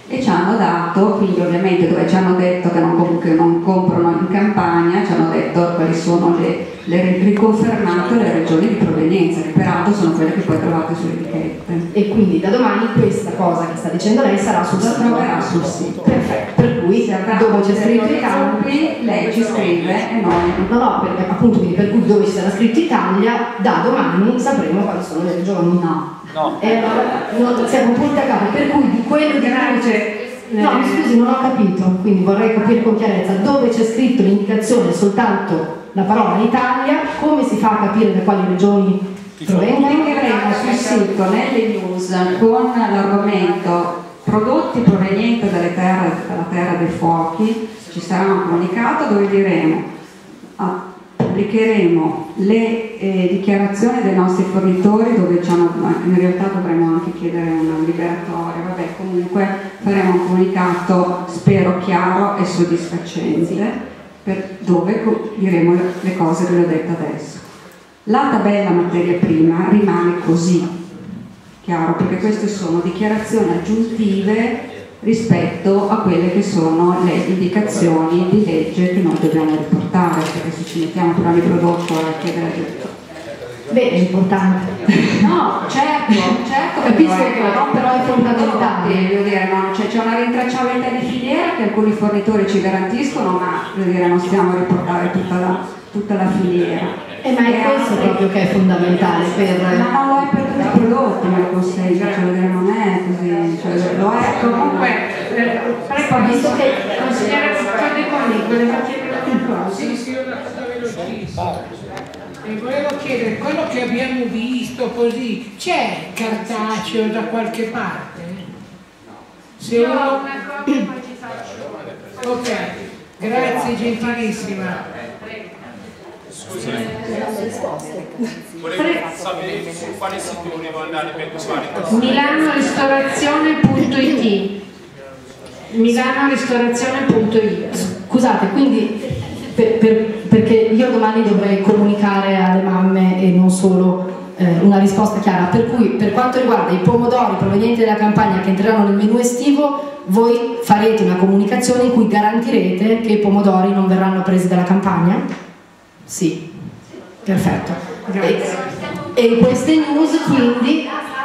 e ci hanno dato, quindi ovviamente dove ci hanno detto che non, che non comprano in Campania, ci hanno detto quali sono le, le riconfermato le regioni di provenienza, che peraltro sono quelle che poi trovate sulle etichette. E quindi da domani questa cosa che sta dicendo lei sarà sul sito. Troverà sul sito. Perfetto, per cui dove c'è scritto Italia, lei ci scrive e noi. No, no, perché appunto quindi per cui dove ci sarà scritto Italia, da domani sapremo quali sono le regioni. No. No. E allora non siamo punti a capo, per cui di quello di cui no, mi scusi, non ho capito, quindi vorrei capire con chiarezza dove c'è scritto l'indicazione soltanto la parola Italia, come si fa a capire da quali regioni provengono? Linkeremo sul sito nelle news con l'argomento prodotti provenienti dalle terre, dalla terra dei fuochi, ci sarà un comunicato dove diremo ah, pubblicheremo le eh, dichiarazioni dei nostri fornitori, dove diciamo, in realtà dovremo anche chiedere una liberatoria, vabbè, comunque faremo un comunicato spero chiaro e soddisfacente per dove diremo le cose che vi ho detto adesso. La tabella materia prima rimane così, chiaro, perché queste sono dichiarazioni aggiuntive rispetto a quelle che sono le indicazioni di legge che noi dobbiamo riportare, perché se ci mettiamo per ogni prodotto a chiedere tutto. Beh, è importante. No, certo, certo. Capisco che no, però è fondamentale. Voglio dire, no, c'è, c'è una rintracciabilità di filiera che alcuni fornitori ci garantiscono, ma voglio dire, non stiamo a riportare tutta la, tutta la filiera. Eh, ma è questo proprio che è fondamentale per... Ma non lo è per tutti i prodotti, ma lo consegna, cioè voglio dire, non è così, cioè, lo è comunque, eh, prego, visto che consigliere Cadeconi, voleva chiedere una cosa? Sì, sì, una cosa velocissima. E volevo chiedere, quello che abbiamo visto così, c'è cartaceo da qualche parte? Se Io uno... una copia poi ci faccio. Ok, grazie gentilissima. Scusami, volevo sapere su quale sito volevo andare per trovare questo. milano-ristorazione punto it milano-ristorazione punto it. Scusate, quindi per, per, perché io domani dovrei comunicare alle mamme e non solo eh, una risposta chiara, per cui per quanto riguarda i pomodori provenienti dalla Campania che entreranno nel menù estivo, voi farete una comunicazione in cui garantirete che i pomodori non verranno presi dalla Campagna? Sì, perfetto. E, e in queste news quindi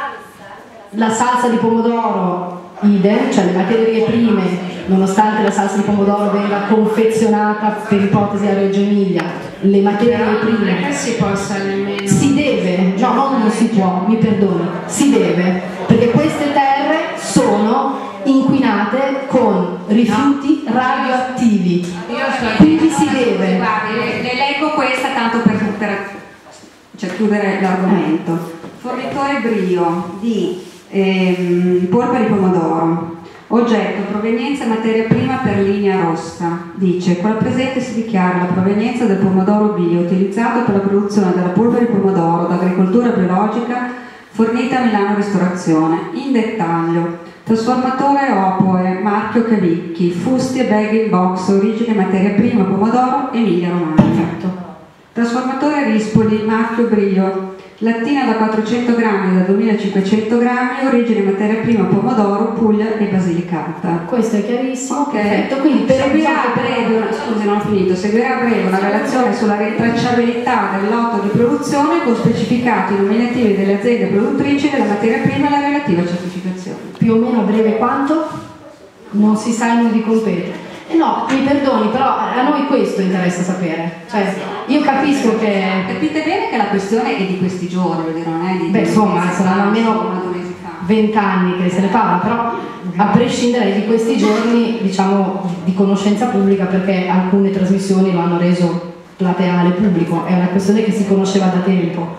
la salsa di pomodoro idem, cioè le materie prime, nonostante la salsa di pomodoro venga confezionata per ipotesi a Reggio Emilia, le materie prime non è che si possa nemmeno si deve, no, non, non si può, mi perdoni, si deve, perché queste terre sono inquinate con rifiuti no. radioattivi, quindi si deve. Guardi, le, le leggo questa tanto per, per cioè, chiudere l'argomento. Fornitore Brio di ehm, polpa di pomodoro, oggetto provenienza e materia prima per linea rossa, dice con la presente si dichiara la provenienza del pomodoro bio utilizzato per la produzione della polpa di pomodoro d'agricoltura biologica fornita a Milano Ristorazione, in dettaglio trasformatore Opoe, marchio Cavicchi, fusti e bag in box, origine materia prima pomodoro Emilia Romagna. Trasformatore Rispoli, marchio Brio, lattina da quattrocento grammi da duemilacinquecento grammi, origine materia prima pomodoro, Puglia e Basilicata. Questo è chiarissimo. Ok, perfetto. Quindi per seguirà a breve, una, scusi non ho finito, seguirà a breve una relazione sulla rintracciabilità del lotto di produzione con specificati nominativi delle aziende produttrici della materia prima e la relativa certificazione. Più o meno a breve quanto? Non si sa e non vi compete. Eh no, mi perdoni, però a noi questo interessa sapere. Cioè, io capisco che... Capite bene che la questione è di questi giorni, non è di... Beh, insomma, saranno almeno vent'anni che se ne parla, però a prescindere di questi giorni, diciamo, di conoscenza pubblica, perché alcune trasmissioni lo hanno reso plateale pubblico, è una questione che si conosceva da tempo.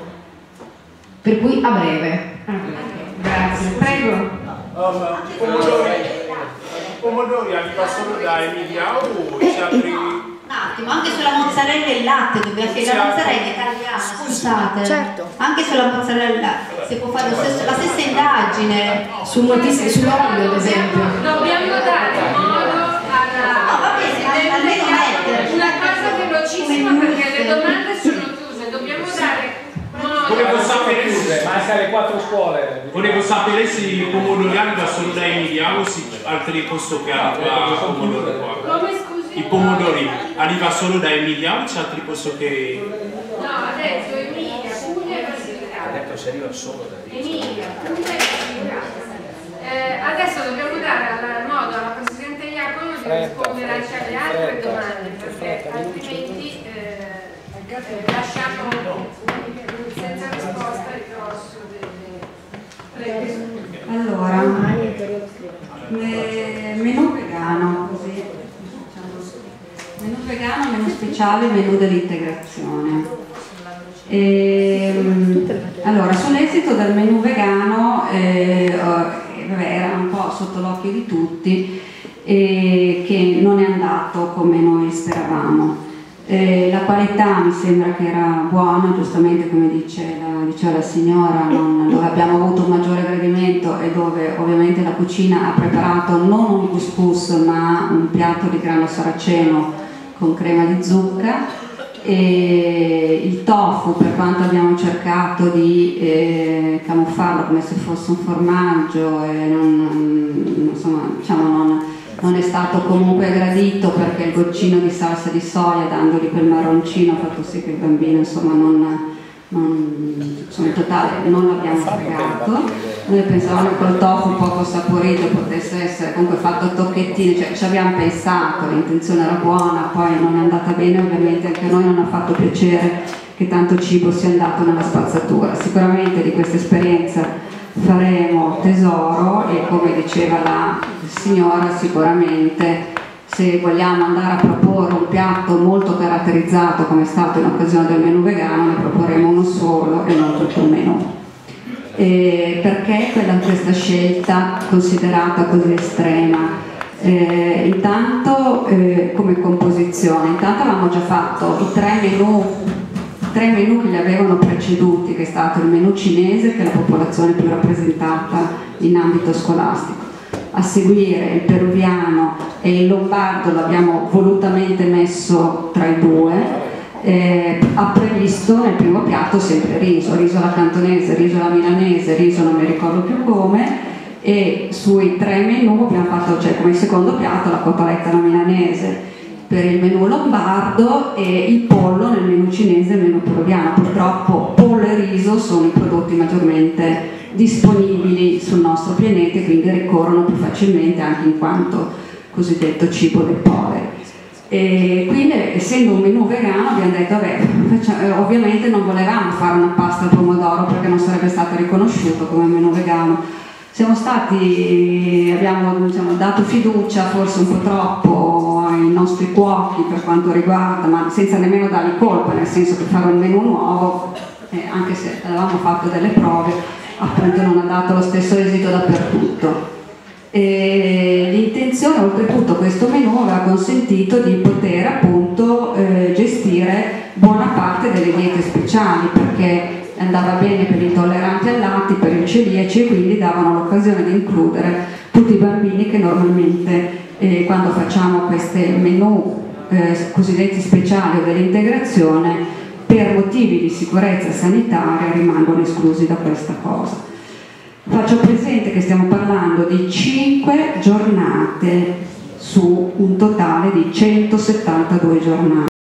Per cui a breve. Grazie. Prego. Um, pomodori, pomodori arriva solo da Emilia o c'è altri... Un attimo, anche sulla mozzarella e il latte dobbiamo che la mozzarella è italiana, scusate. Certo. Anche sulla mozzarella si può fare lo stesso, la stessa indagine. Su moltissimi, sull'olio ad esempio. Dobbiamo dare modo alla... No, va bene, almeno mettere. Una cosa velocissima perché le domande sono chiuse, dobbiamo dare... Volevo sapere, mancano le quattro scuole. Volevo sapere se i pomodori arriva solo da Emilia o sì. altri posti che arriva pomodoro qua? Come scusi? I pomodori arriva solo da Emilia o c'è altri posti che... No, adesso Emilia, Puglia e Basilicata. Ha detto se arriva solo da lì. Emilia, Puglia e Basilicata. Eh, adesso dobbiamo dare al modo alla Presidente Iacono di rispondere anche alle altre domande, perché altrimenti eh, eh, lasciamo senza risposta il grosso delle... Allora, menù vegano, così, diciamo, menù vegano, menù speciale, menù dell'integrazione. Allora, sull'esito del menù vegano, eh, vabbè, era un po' sotto l'occhio di tutti e che non è andato come noi speravamo. Eh, la qualità mi sembra che era buona, giustamente come dice la, diceva la signora, non, dove abbiamo avuto un maggiore gradimento e dove ovviamente la cucina ha preparato non un couscous ma un piatto di grano saraceno con crema di zucca, e il tofu, per quanto abbiamo cercato di eh, camuffarlo come se fosse un formaggio e non, insomma, diciamo non non è stato comunque gradito, perché il goccino di salsa di soia, dandogli quel marroncino, ha fatto sì che il bambino insomma non, non insomma, in totale non l'abbiamo fregato. Noi pensavamo che col tofu poco saporito potesse essere comunque fatto a tocchettini, cioè ci abbiamo pensato, l'intenzione era buona, poi non è andata bene, ovviamente anche a noi non ha fatto piacere che tanto cibo sia andato nella spazzatura. Sicuramente di questa esperienza faremo tesoro e, come diceva la signora, sicuramente se vogliamo andare a proporre un piatto molto caratterizzato come è stato in occasione del menù vegano, ne proporremo uno solo e non tutto il menù. E perché quella, questa scelta considerata così estrema? Eh, intanto eh, come composizione, intanto avevamo già fatto i tre menù tre menù che li avevano preceduti, che è stato il menù cinese, che è la popolazione più rappresentata in ambito scolastico. A seguire il peruviano e il lombardo l'abbiamo volutamente messo tra i due, eh, ha previsto nel primo piatto sempre riso, riso alla cantonese, riso alla milanese, riso non mi ricordo più come, e sui tre menù abbiamo fatto, cioè come secondo piatto, la cotoletta alla milanese per il menù lombardo e il pollo nel menù cinese e il menù peruviano. Purtroppo pollo e riso sono i prodotti maggiormente disponibili sul nostro pianeta e quindi ricorrono più facilmente anche in quanto cosiddetto cibo dei poveri. E quindi, essendo un menù vegano, abbiamo detto vabbè, facciamo, ovviamente non volevamo fare una pasta al pomodoro perché non sarebbe stato riconosciuto come menù vegano. Siamo stati, abbiamo diciamo, dato fiducia forse un po' troppo ai nostri cuochi per quanto riguarda, ma senza nemmeno dargli colpa, nel senso che fare un menù nuovo, eh, anche se avevamo fatto delle prove, appunto non ha dato lo stesso esito dappertutto. L'intenzione, oltretutto, questo menù aveva consentito di poter appunto eh, gestire buona parte delle diete speciali, perché andava bene per gli intolleranti al latte, per i celiaci, e quindi davano l'occasione di includere tutti i bambini che normalmente eh, quando facciamo questi menù eh, cosiddetti speciali o dell'integrazione, per motivi di sicurezza sanitaria rimangono esclusi da questa cosa. Faccio presente che stiamo parlando di cinque giornate su un totale di centosettantadue giornate.